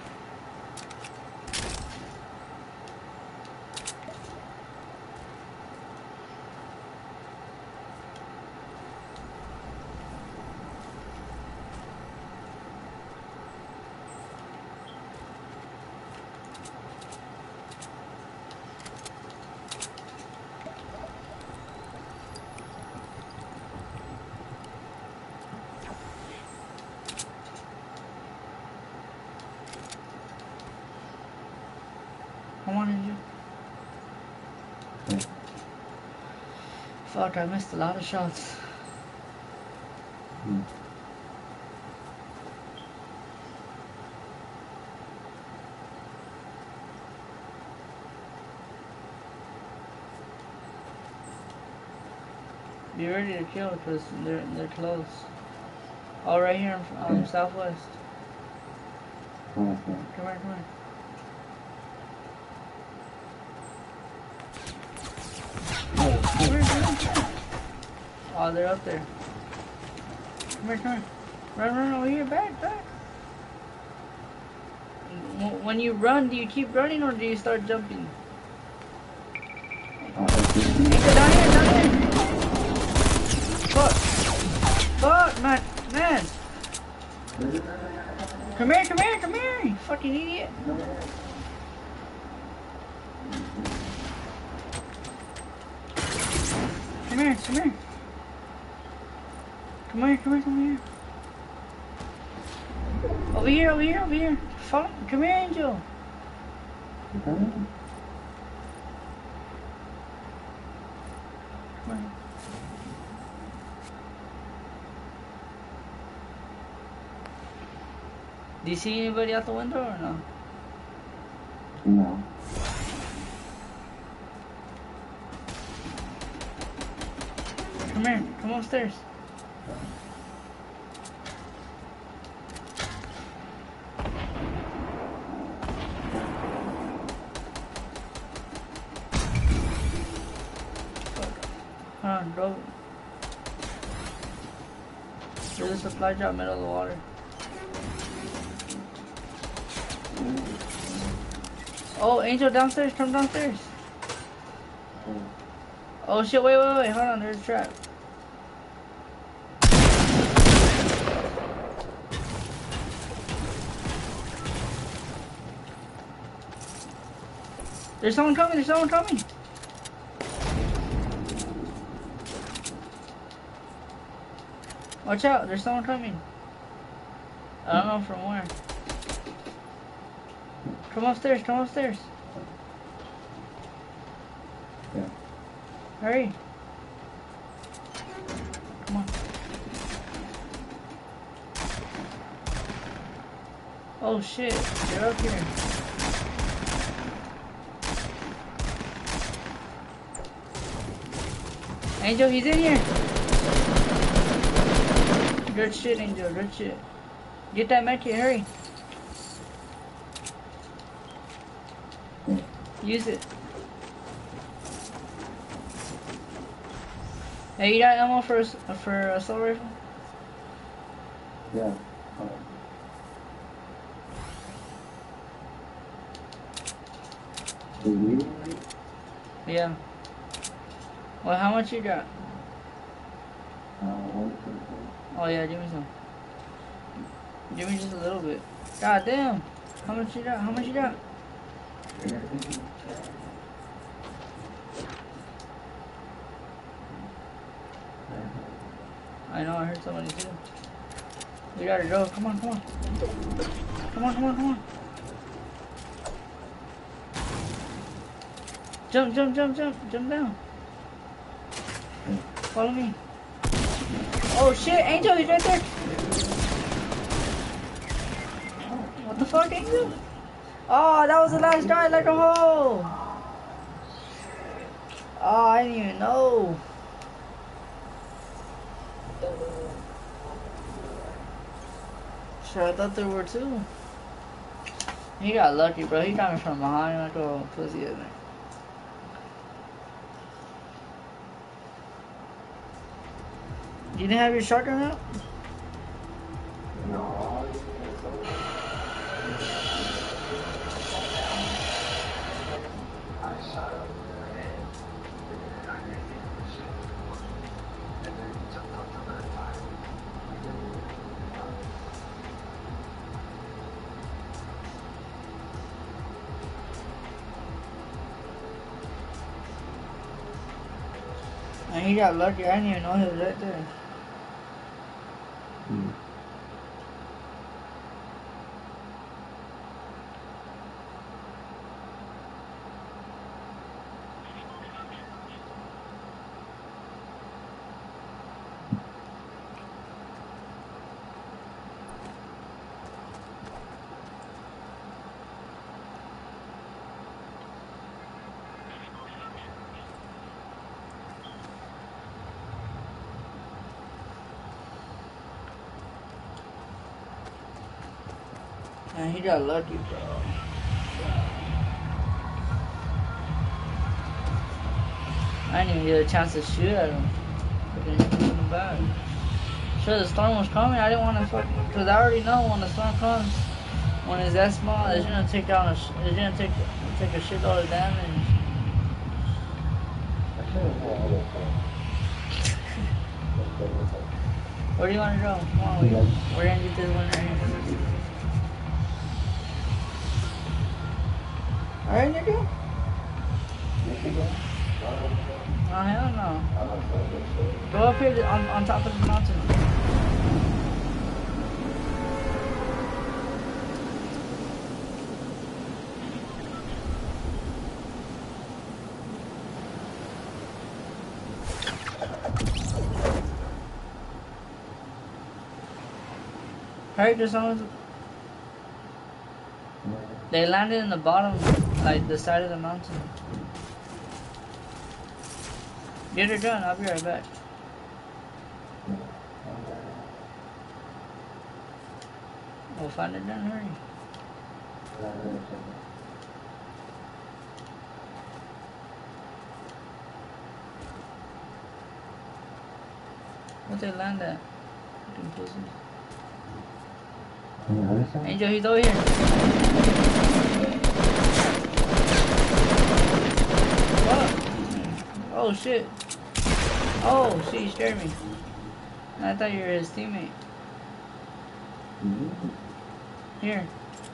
Come on, Angel. Yeah. Fuck, I missed a lot of shots. Hmm. Be ready to kill because they're they're close. All right here on um, southwest. Okay. Come here, come here. Come here, come here. Oh, they're up there. Come here, come here. Run, run over here, back, back. W- When you run, do you keep running or do you start jumping? Uh, Anchor, down here, down here. Fuck. Fuck, man, man. Come here, come here, come here, you fucking idiot. Come here, come here. Come here, come here, come here. Over here, over here, over here. Fuck, come here, Angel. Come on. Do you see anybody out the window or no? no. Come here, come upstairs. Hold on, bro. There's a supply drop middle of the water. Oh, Angel, downstairs, come downstairs. Oh shit, wait, wait, wait, hold on, there's a trap. There's someone coming, there's someone coming. Watch out, there's someone coming. I don't know from where. Come upstairs, come upstairs. Yeah. Hurry. Come on. Oh shit, they're up here. Angel, he's in here. Good shit, Angel, good shit. Get that medkit, hurry. Use it. Hey, you got ammo for a, for a assault rifle? Yeah. Uh, the reading rate? Yeah. Well, how much you got? Oh yeah, give me some. Give me just a little bit. God damn. How much you got? How much you got? I know, I heard somebody too. We gotta go. Come on, come on. Come on, come on, come on. Jump, jump, jump, jump. Jump down. Follow me. Oh shit, Angel, he's right there. What the fuck, Angel? Oh, that was the last guy, like a hole. Oh, I didn't even know. Sure, I thought there were two. He got lucky, bro. He got me from behind like a pussy, I think. You didn't have your shotgun out? No. And he got lucky. I didn't even know he was right there. Hmm. And he got lucky, bro. I didn't even get a chance to shoot at him. Fucking hit him in the back. Sure, the storm was coming. I didn't want to fucking, cause I already know when the storm comes, when it's that small, it's gonna take down a, it's gonna take take a shitload of damage. Where do you want to go? Come on, we, we're gonna get this one right here. Alright, nigga? Oh, hell no. Go up here on, on top of the mountain. Hurry, there's someone. They landed in the bottom, like the side of the mountain. Get her done, I'll be right back. We'll find it done, hurry. Where'd they land at? Fucking pussies. Angel, he's over here. What? Oh shit. Oh shit, you scared me. I thought you were his teammate. Here.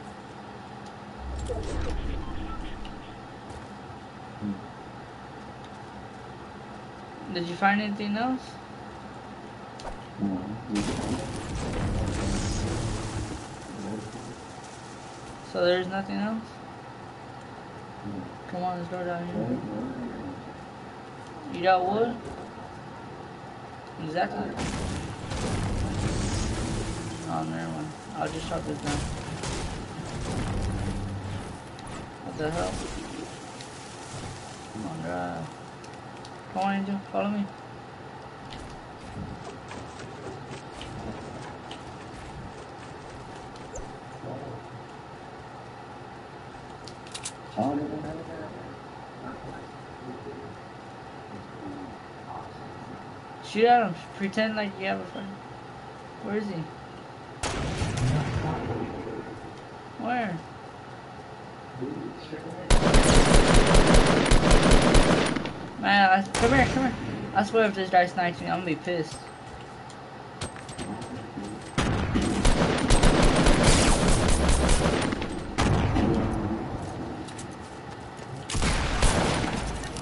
Did you find anything else? So there's nothing else? Come on, let's go down here. You got wood? Exactly. Oh, never mind. I'll just chop this down. What the hell? Come on, drive. Come on, Angel. Follow me. Shoot at him. Pretend like you have a friend. Where is he? Where? Man, I, come here, come here. I swear if this guy snipes me, I'm gonna be pissed.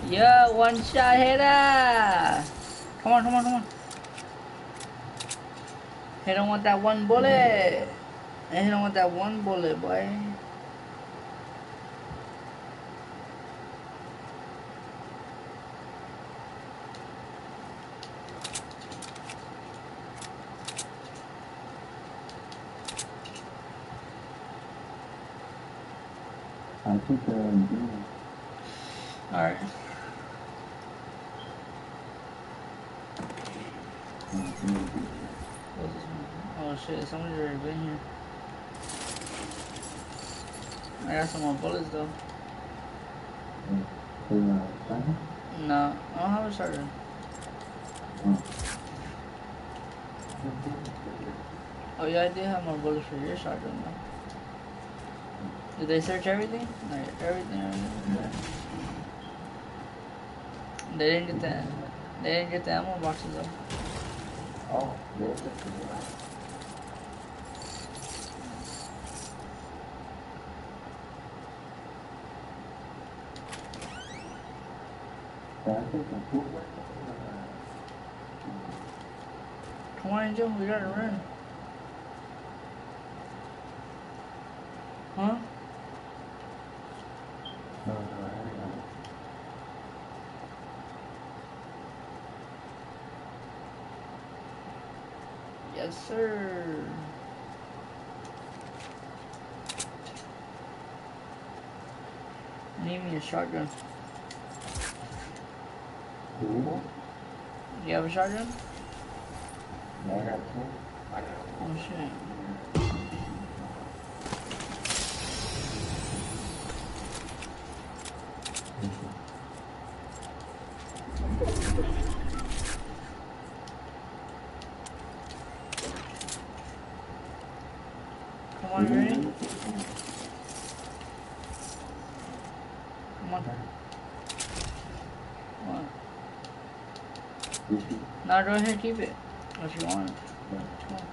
Yeah, one shot hitter. Come on, come on, come on. Hit him with that one bullet. And hit him with that one bullet, boy. I took the um, Alright. Oh shit, somebody's already been here. I got some more bullets though. No, I don't have a shotgun. Oh yeah, I did have more bullets for your shotgun though. Did they search everything? Like everything, everything? They didn't get the they didn't get the ammo boxes though. Oh, yeah. Come on, Angel, we gotta run. Huh? No, no, I don't. Yes, sir. Need me a shotgun. Cool. You have a shotgun? No, I got two. Oh shit. Come on, you ready? Come on. Come on. No, go ahead, keep it. If you want it. Come on.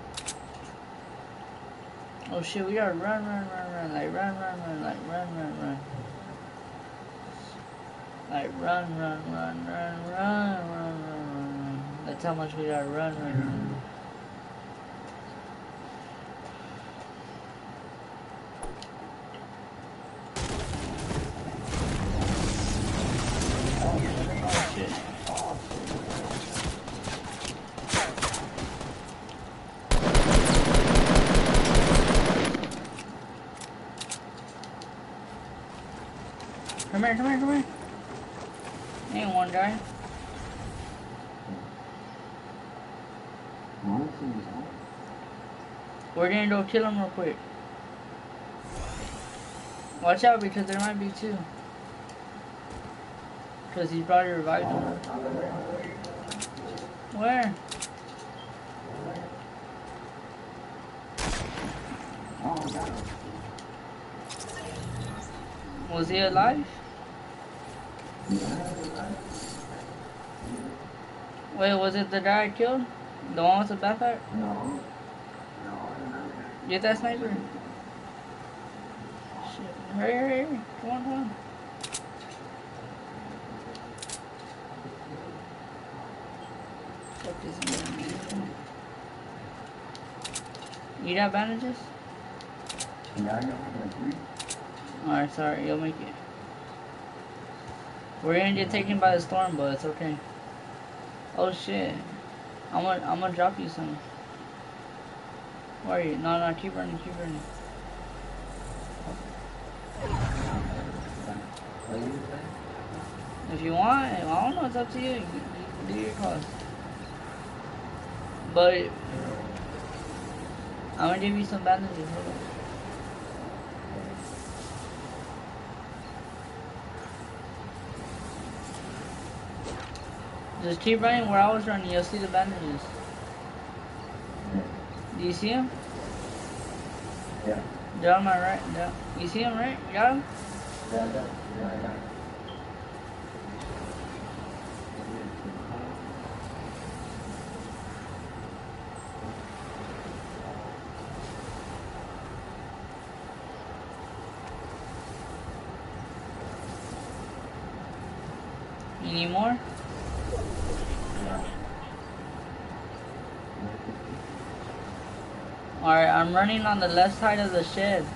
Oh shit, we gotta run, run, run, run, like run, run, run, like run, run, run. Like run, run, run, run, run, run, run, run. That's how much we gotta run, run, run. Oh shit. Come here, come here, come here. Ain't one guy. We're gonna go kill him real quick. Watch out because there might be two. Because he probably revived him. Where? Was he alive? Wait, was it the guy I killed? The one with the backpack? No. Get that sniper. Shit. Hurry, hurry, hurry. Come on, come on. Fuck this man. Come on. You got bandages? Yeah, I got like three. Alright, sorry, you'll make it. We're gonna get taken by the storm, but it's okay. Oh shit. I'm gonna, I'm gonna drop you some. Where are you? No, no, keep running, keep running. If you want, I don't know, it's up to you. You, you do your call. But I'm gonna give you some bandages. Hold on. Just keep running where I was running, you'll see the bandages. Do you see him? Yeah. They're on my right. Yeah. You see him, right? You got him? Yeah, I got it. Yeah, I got it. You need more? Alright, I'm running on the left side of the shed.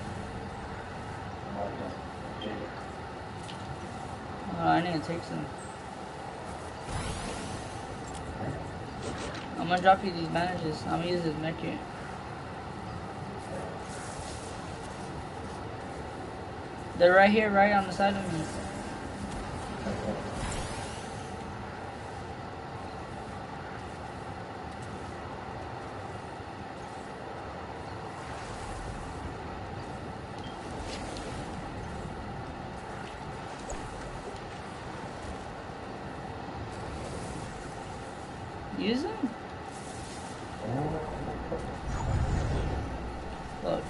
Oh, I need to take some. I'm gonna drop you these bandages. I'm gonna use this med kit. They're right here, right on the side of me. Use them? Look.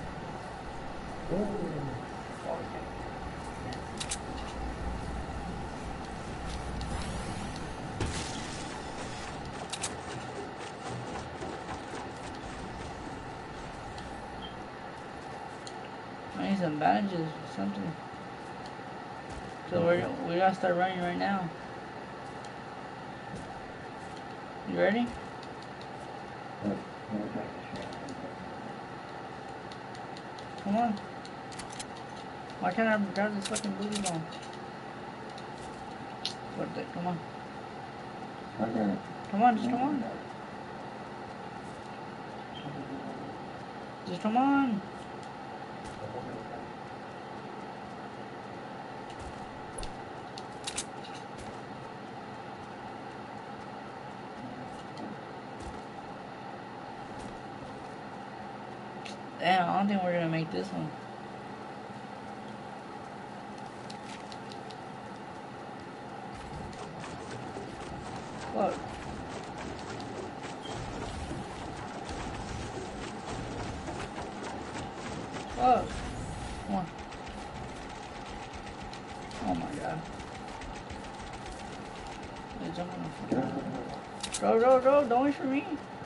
I need some bandages or something. So we're, we gotta start running right now. You ready? Come on. Why can't I grab this fucking booty ball? What the? Come on. Okay. Come on, just come on. Just come on. Damn, I don't think we're gonna make this one. Fuck. Fuck. Come on. Oh my god. Hey, jump on the front. Bro, bro, bro, don't wait for me.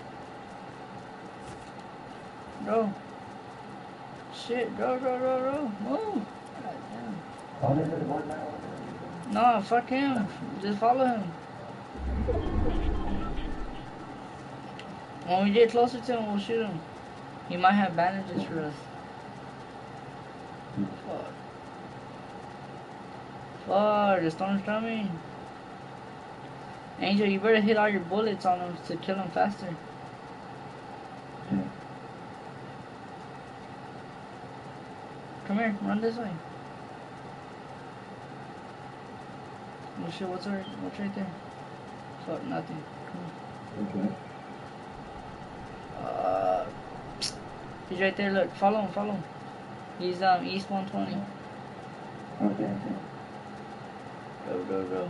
Bro. Shit, go, go, go, go, move. God damn. No, fuck him. Just follow him. When we get closer to him, we'll shoot him. He might have bandages for us. Fuck. Fuck, the storm's coming. Angel, you better hit all your bullets on him to kill him faster. Come here, run this way. Oh shit, what's right, what's right there? Fuck, nothing. Come on. Okay. Uh, he's right there, look. Follow him, follow him. He's um East one twenty. Okay, okay. Go, go, go.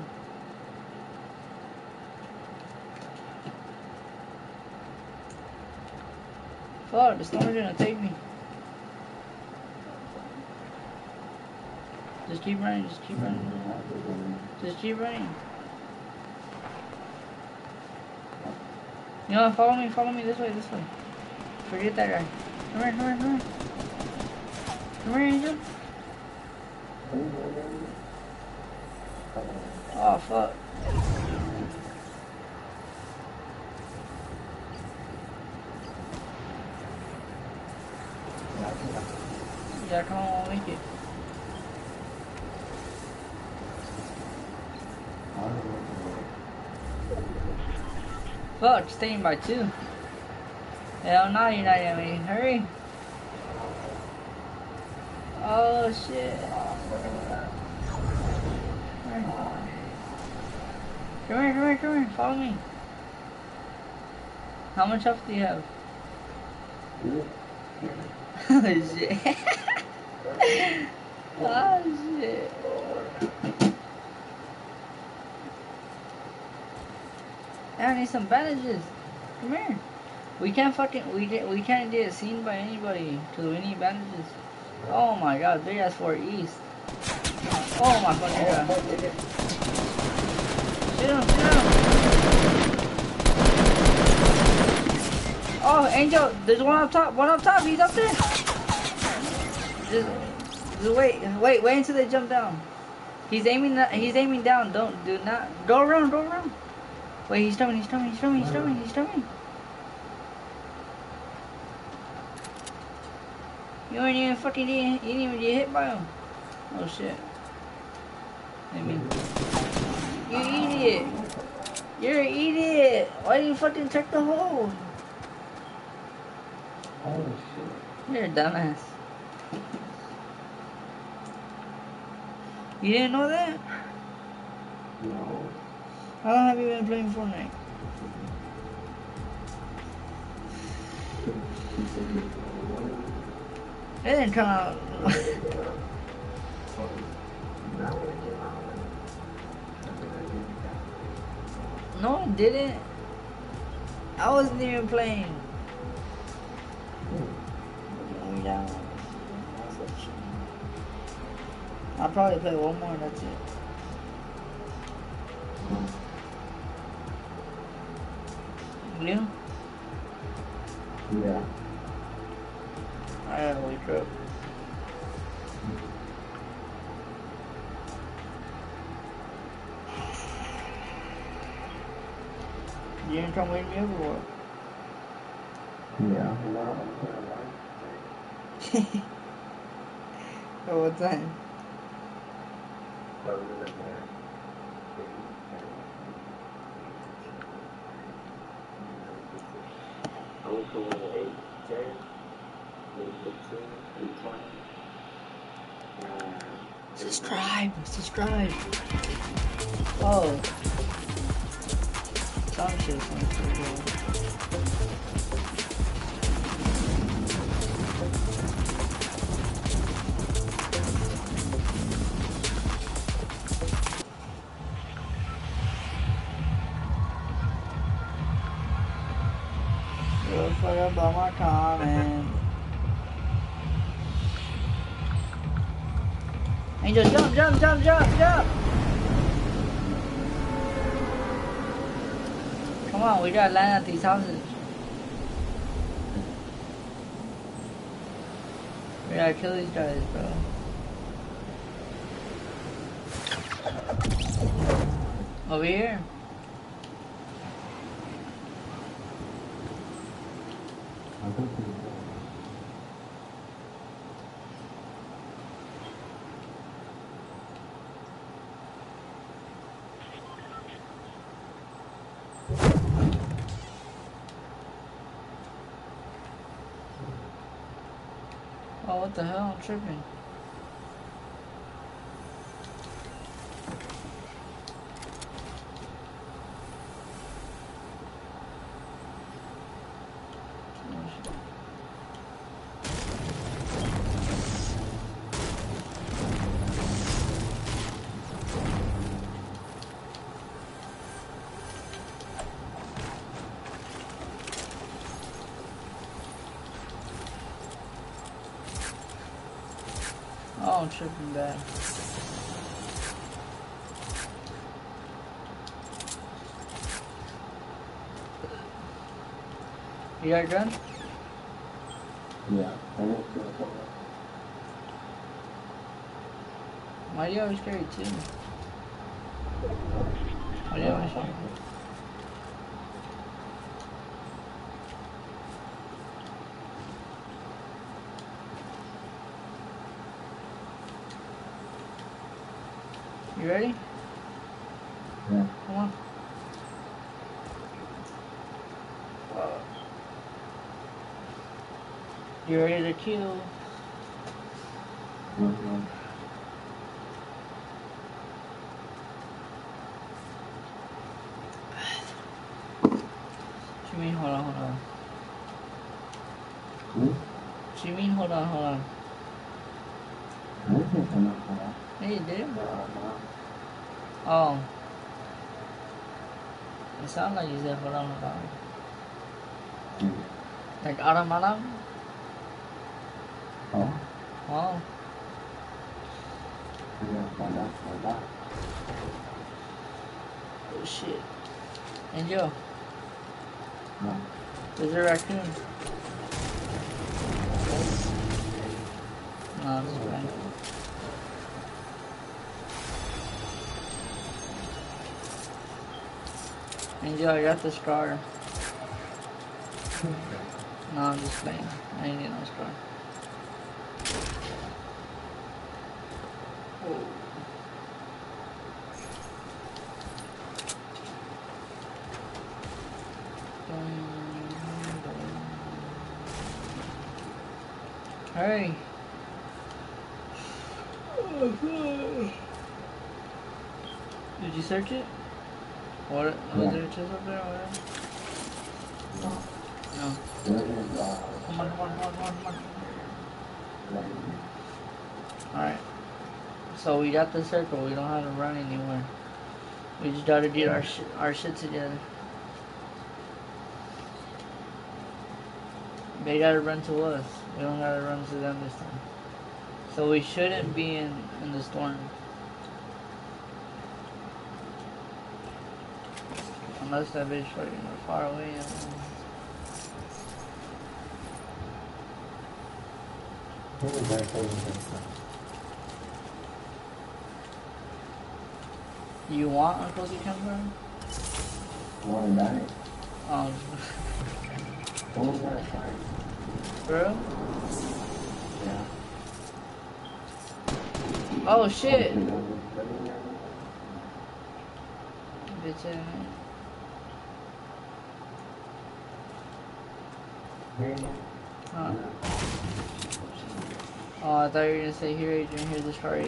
Fuck, the storm's gonna take me. Just keep running, just keep running. Just keep running. You know, follow me, follow me this way, this way. Forget that guy. Come here, come here, come here. Come here, Angel. Oh, fuck. Yeah, come on, we'll make it. Fuck, staying by two. Hell no, you're not gonna make it. Hurry. Oh shit. Come here, come here, come here. Follow me. How much health do you have? Oh shit. Oh shit. I need some bandages. Come here. We can't fucking we get we can't get seen by anybody because we need bandages. Oh my god, big ass Fort East. Oh my fucking god. Shoot him, shoot him. Oh, Angel, there's one up top, one up top, he's up there. Just, just wait, wait, wait until they jump down. He's aiming. He's aiming down. Don't do not. Go around. Go around. Wait, he's coming. He's coming. He's coming. He's coming. He's coming. You ain't even fucking. You didn't even get hit by him. Oh shit. I mean, you idiot. You're an idiot. Why did you fucking check the hole? Oh shit. You're a dumbass. You didn't know that? No. How long have you been playing Fortnite? It didn't come out. No, it didn't. I wasn't even playing. Yeah. I'll probably play one more and that's it. You? Yeah. I gotta wake up. You didn't come wake me up or what? Yeah. At what time? Subscribe, subscribe. Oh. Some shit sounds so good. Don't forget about my comment. Angel, jump, jump, jump, jump, jump! Come on, we gotta land at these houses. We gotta kill these guys, bro. Over here? Oh, what the hell? I'm tripping. Oh, I'm tripping bad. You got a gun? Yeah. Why do you always carry two? Why do you always carry two? You ready? Yeah. Come on. Uh, you ready to kill? Mm-hmm. What you mean, hold on, hold on. Hmm? What you mean, hold on, hold on? I didn't say enough for that. Yeah, you did? Uh, Oh. It sounded like you said hold on, hold on. mm. Like aram aram? Oh, Oh. we're gonna find out for that. Oh shit. And yo, No. there's a raccoon. No, this is fine. Angel, I got the scar. No, I'm just playing. I ain't get no scar. Oh. Hey. Did you search it? What? Was Yeah. there a chest up there or whatever? No. No. There is, uh, Come on, come on, come on, come on, come like, on. Alright. So we got the circle. We don't have to run anywhere. We just gotta get our sh our shit together. They gotta run to us. We don't gotta run to them this time. So we shouldn't be in, in the storm. Unless that bitch fucking far away. I don't know. who was that closing You want a cozy campfire? One and nine. Um, What was that fire? bro? Yeah. Oh shit! Bitch, uh, huh. Oh, I thought you were gonna say, here, Adrian, here's the star H.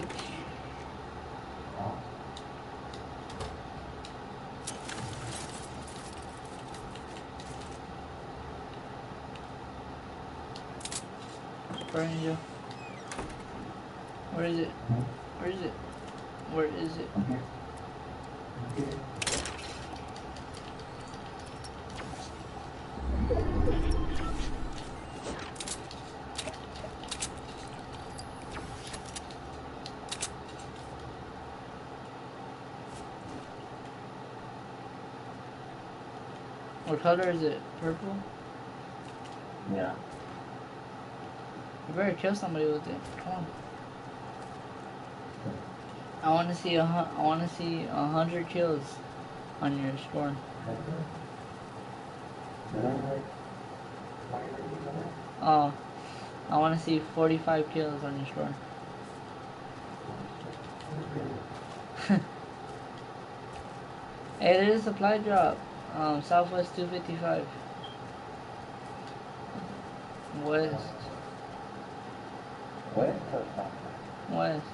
Where is it? Where is it? Where is it? Where is it? Okay. Okay. What color is it? Purple? Yeah. You better kill somebody with it. Come on. I want to see a hun- I want to see a hundred kills on your score. Oh, I want to see forty-five kills on your score. Hey, there's a supply drop. Um, Southwest two fifty-five. West. What? West.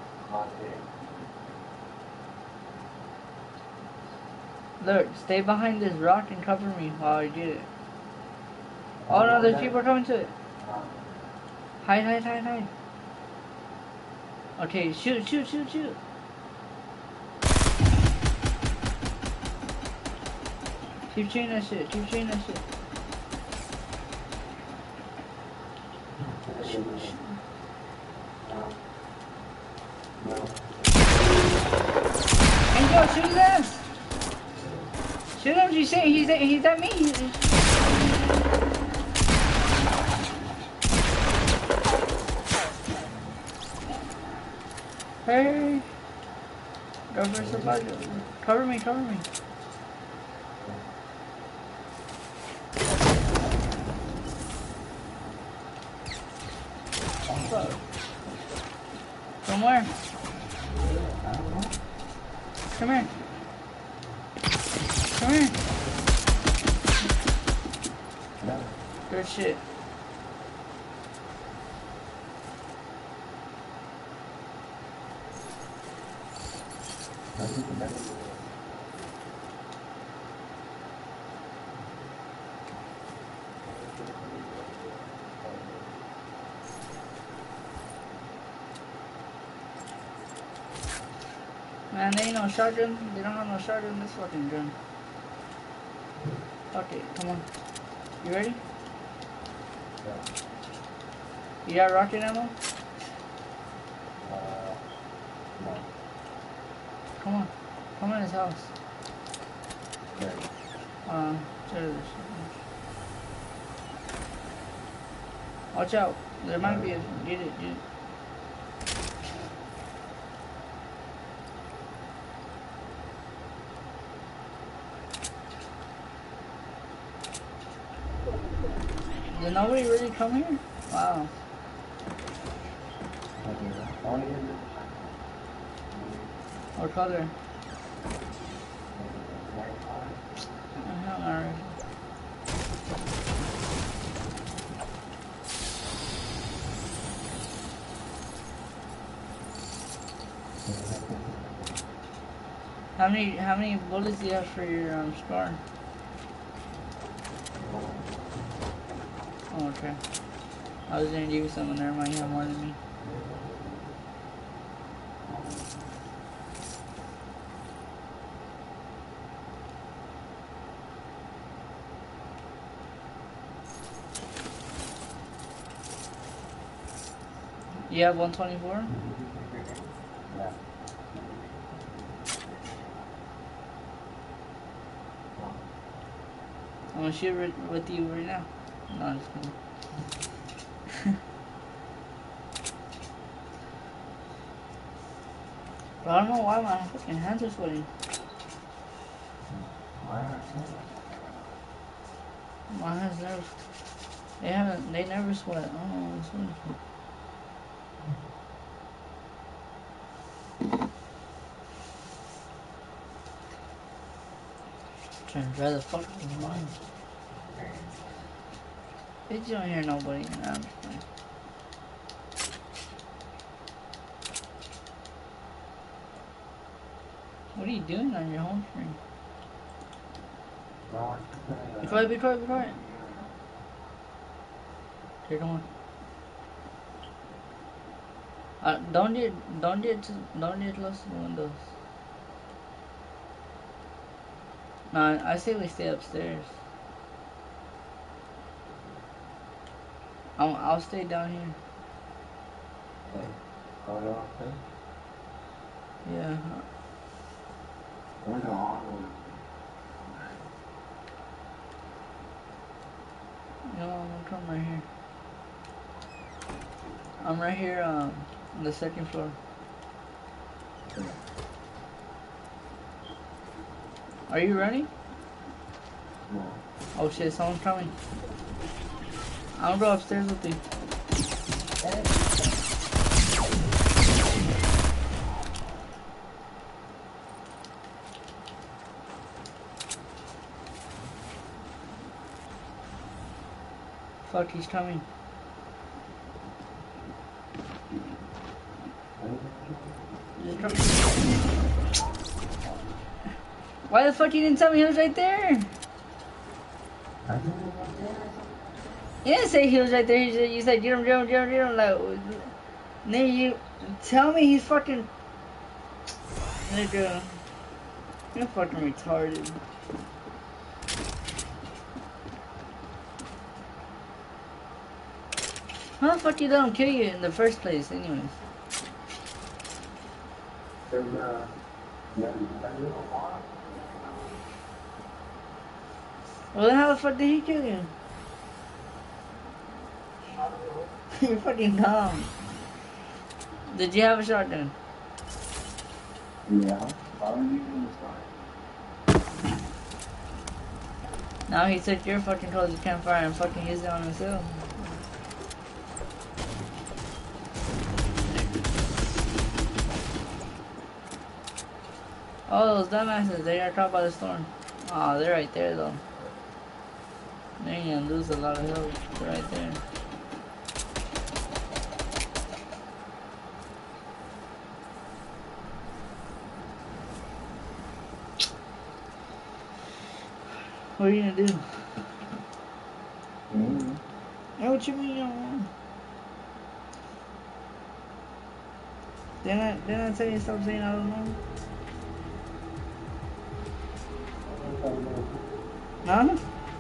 Look, stay behind this rock and cover me while I get it. Oh no, there's people coming to it. Hide, hide, hide, hide. Okay, shoot, shoot, shoot, shoot. Keep shooting that shit, keep shooting that shit. Shoot, shoot. Angel, shoot his ass! Shoot him, you say he's at, he's at me. Hey! Go for supply. Cover me, cover me. From where? Come here. Come here. Good shit. Man, they ain't no shotgun. They don't have no shotgun in this fucking gun. Fuck it, come on. You ready? You got rocket ammo? Come on. Come in his house. Uh, watch out. There might be a... Get it, get it. Did nobody really come here? Wow. What color? I don't know. How many how many bullets do you have for your um, scar? Oh, okay. I was gonna give you some, and never mind, you have more than me. You have one twenty-four? Yeah. I'm gonna shoot it with you right now. No, I'm just kidding. But I don't know why my fucking hands are sweating. My hands never. They haven't. They never sweat. I don't know what's sweating for. Trying to drive the fucking line. Bitch, you don't hear nobody. Nah, I'm just playing. What are you doing on your home screen? Be quiet, be quiet, be quiet. Okay, come on. Uh, don't get, don't get, don't get close to the windows. No, I say we stay upstairs. I'll, I'll stay down here. Yeah. No, I'm gonna come right here. I'm right here um, on the second floor. Are you running? No. Oh shit, someone's coming. I'll go upstairs with you. Fuck, he's coming. He's coming. Why the fuck you didn't tell me he was right there? You didn't say he was right there. You said, you said get him, get him, get him, get him. Like, then you tell me he's fucking. Nigga, you're fucking retarded. How the fuck you let him kill you in the first place, anyways? Well, then how the fuck did he kill you? You're fucking dumb. Did you have a shotgun? Yeah. Now he took your fucking clothes to campfire and fucking used it on himself. Oh, those dumbasses, they got caught by the storm. Aw, oh, they're right there though. They ain't gonna lose a lot of health. They're right there. What are you gonna do? Mm-hmm. Hey, what you mean you don't know? Didn't I, didn't I tell you to stop saying I don't know? Huh?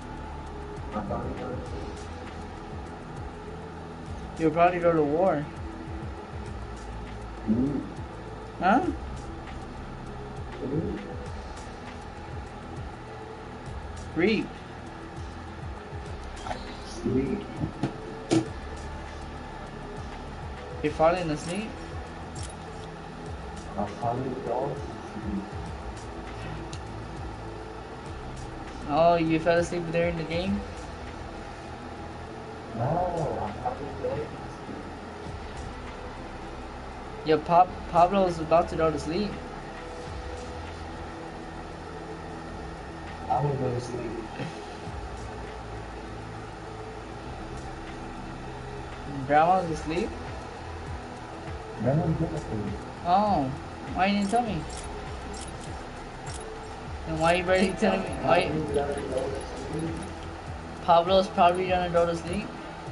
You'll probably go to war. Mm-hmm. Huh? Mm-hmm. Reap. Sleep. You're falling asleep? I'm falling down. Oh, you fell asleep during the game? Yo, Pop Pablo's about to go to sleep. I will go to sleep. Grandma's asleep? Grandma's good asleep. Oh, why you didn't tell me? And why you barely telling me? Why? Pablo's probably gonna go to sleep.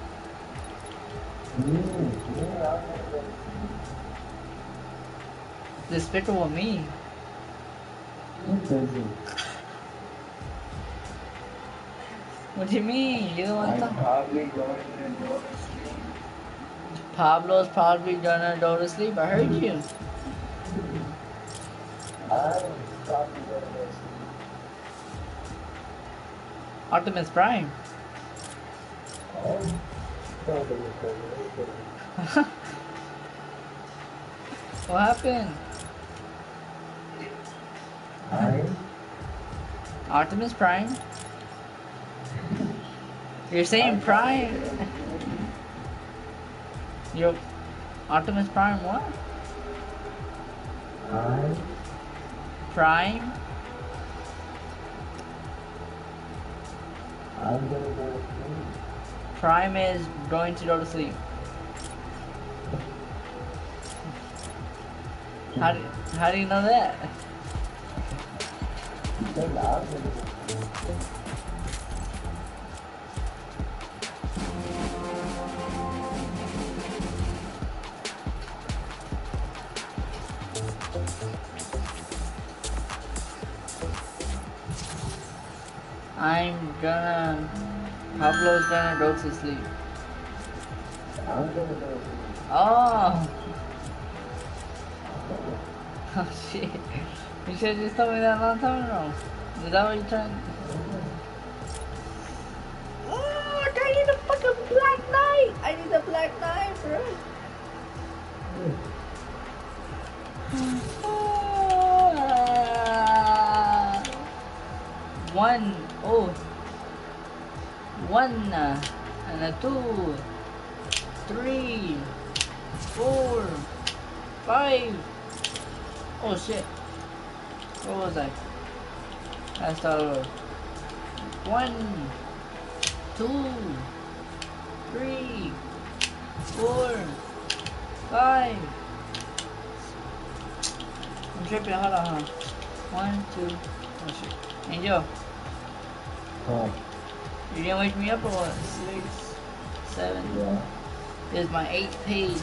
Mm, yeah. Despicable Me. Busy. What do you mean? You don't want I'm to? probably going to go to sleep. Pablo's probably gonna go to sleep. I heard you. I'm probably going to go to sleep. Optimus Prime. Oh, probably going to go to sleep. What happened? I'm Optimus Prime. You're saying Prime. You're Optimus Prime what? I'm Prime? I'm gonna go to sleep. Prime is going to go to sleep. How do, how do you know that? You said that I'm gonna go to sleep. I'm gonna... Pablo's gonna go to sleep. I'm gonna go to sleep. Oh! Oh shit. You should have just told me that a long time ago. Is that what you're trying to... Oh, I need a fucking Black Knight! I need a Black Knight, bro! Ah. One, oh, one, uh, and a two, three, four, five. Oh shit! What was I? I started. One, two, three, four, five. I'm tripping. Hold on, hold on. One, two. Oh shit. Angel, Huh. you didn't wake me up or what? Six, seven. Yeah. This is my eighth page,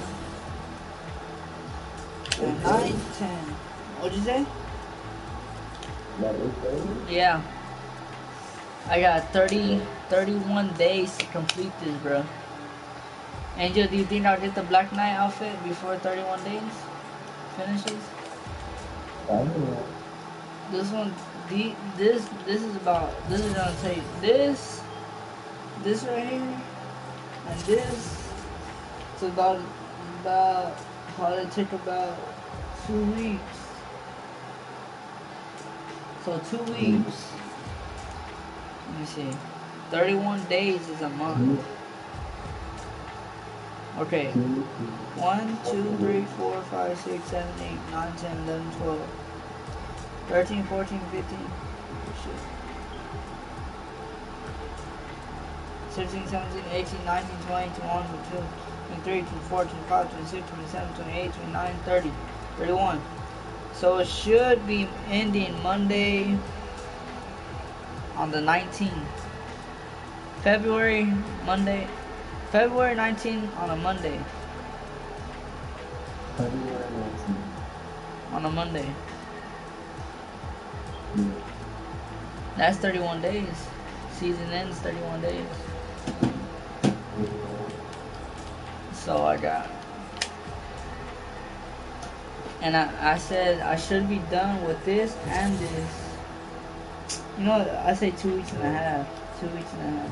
bro. Nine, ten. What'd you say? That is crazy. Yeah. I got thirty, thirty-one days to complete this, bro. Angel, do you think I'll get the Black Knight outfit before thirty-one days finishes? I don't know. This one, the, this, this is about, this is gonna take this, this right here, and this. It's about, about, probably take about two weeks. So two weeks. Let me see. thirty-one days is a month. Okay. one, two, three, four, five, six, seven, eight, nine, ten, eleven, twelve. thirteen, fourteen, fifteen. Shit. sixteen, seventeen, eighteen, nineteen, twenty, twenty-one, twenty-two, twenty-three, twenty-four, twenty-five, twenty-six, twenty-seven, twenty-eight, twenty-nine, thirty, thirty-one. So it should be ending Monday on the nineteenth. February, Monday. February nineteenth on a Monday. February nineteenth. On a Monday. Yeah. That's thirty-one days. Season ends thirty-one days. So I got... And I, I said I should be done with this and this. You know, I say two weeks and a half. Two weeks and a half.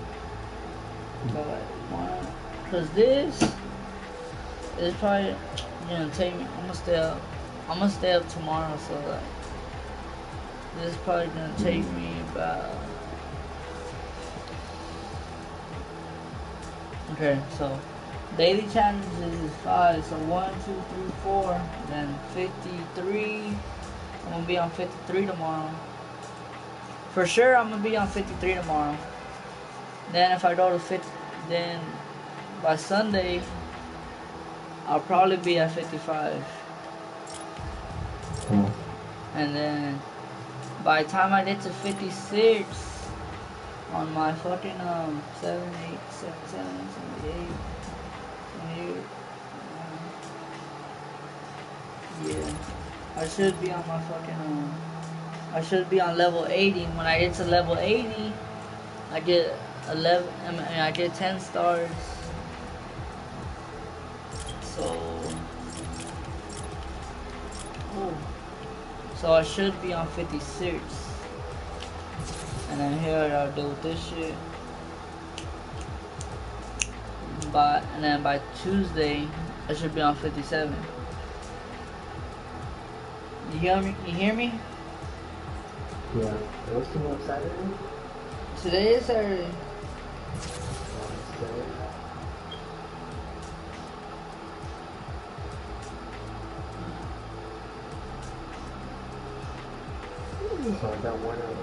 But one, cause this is probably gonna take me. I'm gonna stay up. I'm gonna stay up tomorrow, so like this is probably gonna take me about. Okay, so Daily challenges is five, so one, two, three, four, then fifty-three. I'm gonna be on fifty-three tomorrow. For sure, I'm gonna be on fifty-three tomorrow. Then if I go to fifty, then by Sunday, I'll probably be at fifty-five. Mm. And then by the time I get to fifty-six, on my fucking um seven, eight, seven, seven, seventy-eight, seventy-eight, um, yeah, I should be on my fucking um, I should be on level eighty. When I get to level eighty, I get eleven. I mean, I get ten stars. So, oh, so I should be on fifty-six. And then here I'll do this shit. By and then by Tuesday, I should be on fifty-seven. You hear me? You hear me? Yeah. What's tomorrow, Saturday? Today is Saturday. So I got one hour.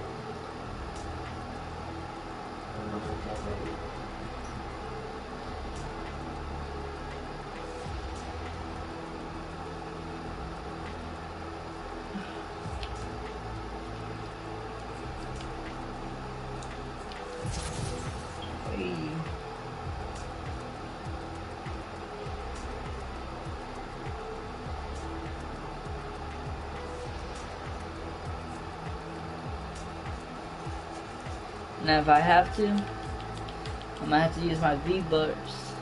Hey. Now if I have to, I'm gonna have to use my V-Bucks.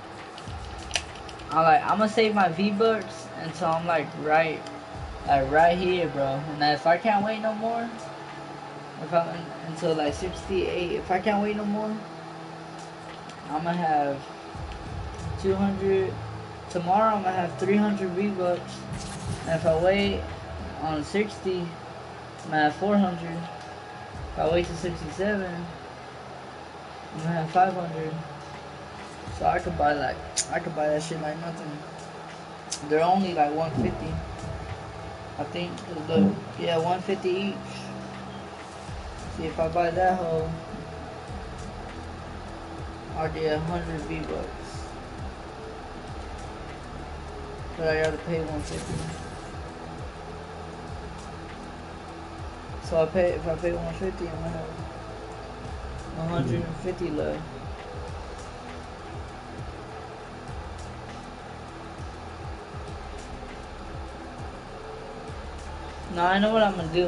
I like I'm gonna save my V-Bucks until I'm like right like right here, bro. And then if I can't wait no more, if I'm until like sixty-eight, if I can't wait no more, I'm gonna have two hundred. Tomorrow I'm gonna have three hundred V-Bucks. And if I wait on sixty, I'm gonna have four hundred. If I wait to sixty-seven, I'm gonna have five hundred. So I could buy like, I could buy that shit like nothing. They're only like one fifty. I think, the, yeah, one fifty each. See, if I buy that whole, I'll get one hundred V-Bucks. But I gotta pay one fifty. So I pay, if I pay one fifty, I'm gonna have one hundred fifty left. Now I know what I'm gonna do.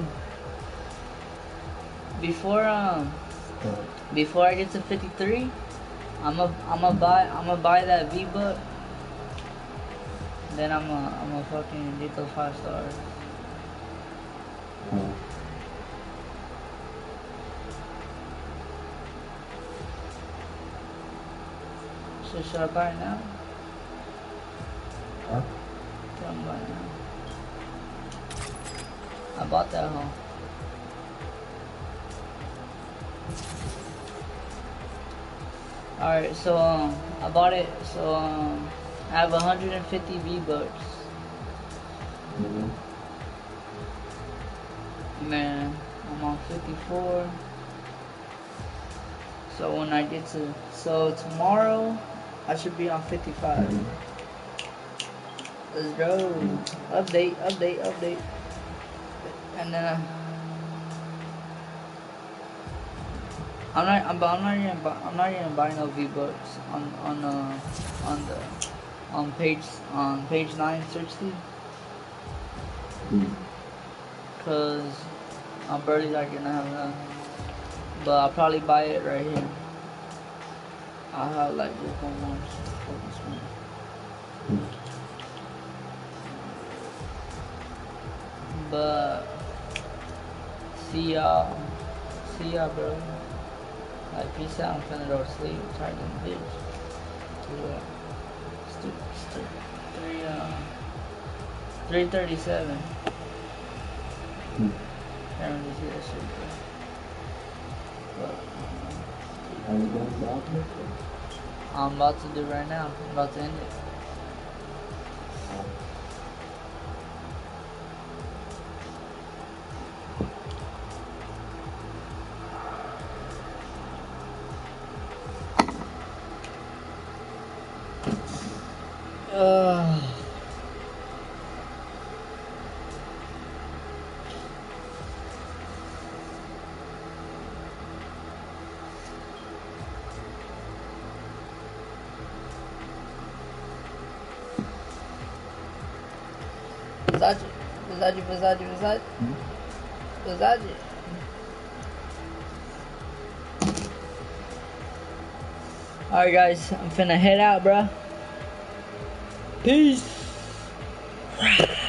Before um, before I get to fifty-three, I'm a, I'm gonna buy, I'm gonna buy that V-Buck. Then I'm gonna, I'm gonna fucking get those five stars. Mm. So should I buy it now? Huh? Should I buy it now? I bought that home. Alright, so um, I bought it, so um, I have one hundred fifty V-Bucks. Mm-hmm. Man, I'm on fifty-four. So when I get to, so tomorrow, I should be on fifty-five. Mm-hmm. Let's go. Update, update, update. And then uh, I'm not, I'm, I'm not even, buy, I'm not even buying no V-Bucks on on uh on the on page on page nine search Steve, Mm. cause I'm barely like gonna have enough. But I'll probably buy it right here. I'll have like just one more fucking spin. Mm. But see y'all, see y'all, bro. Like peace out. I'm finna go to sleep. Tired of this bitch. Yeah. Stupid, stupid. Three, uh, three thirty-seven. Mm. Can't really see that shit, bro. But, Are you going to the office? I'm about to do right now. I'm about to end it. Uh, Versace, Versace, Versace, Versace, Versace. Alright guys, I'm finna head out, bruh. Peace.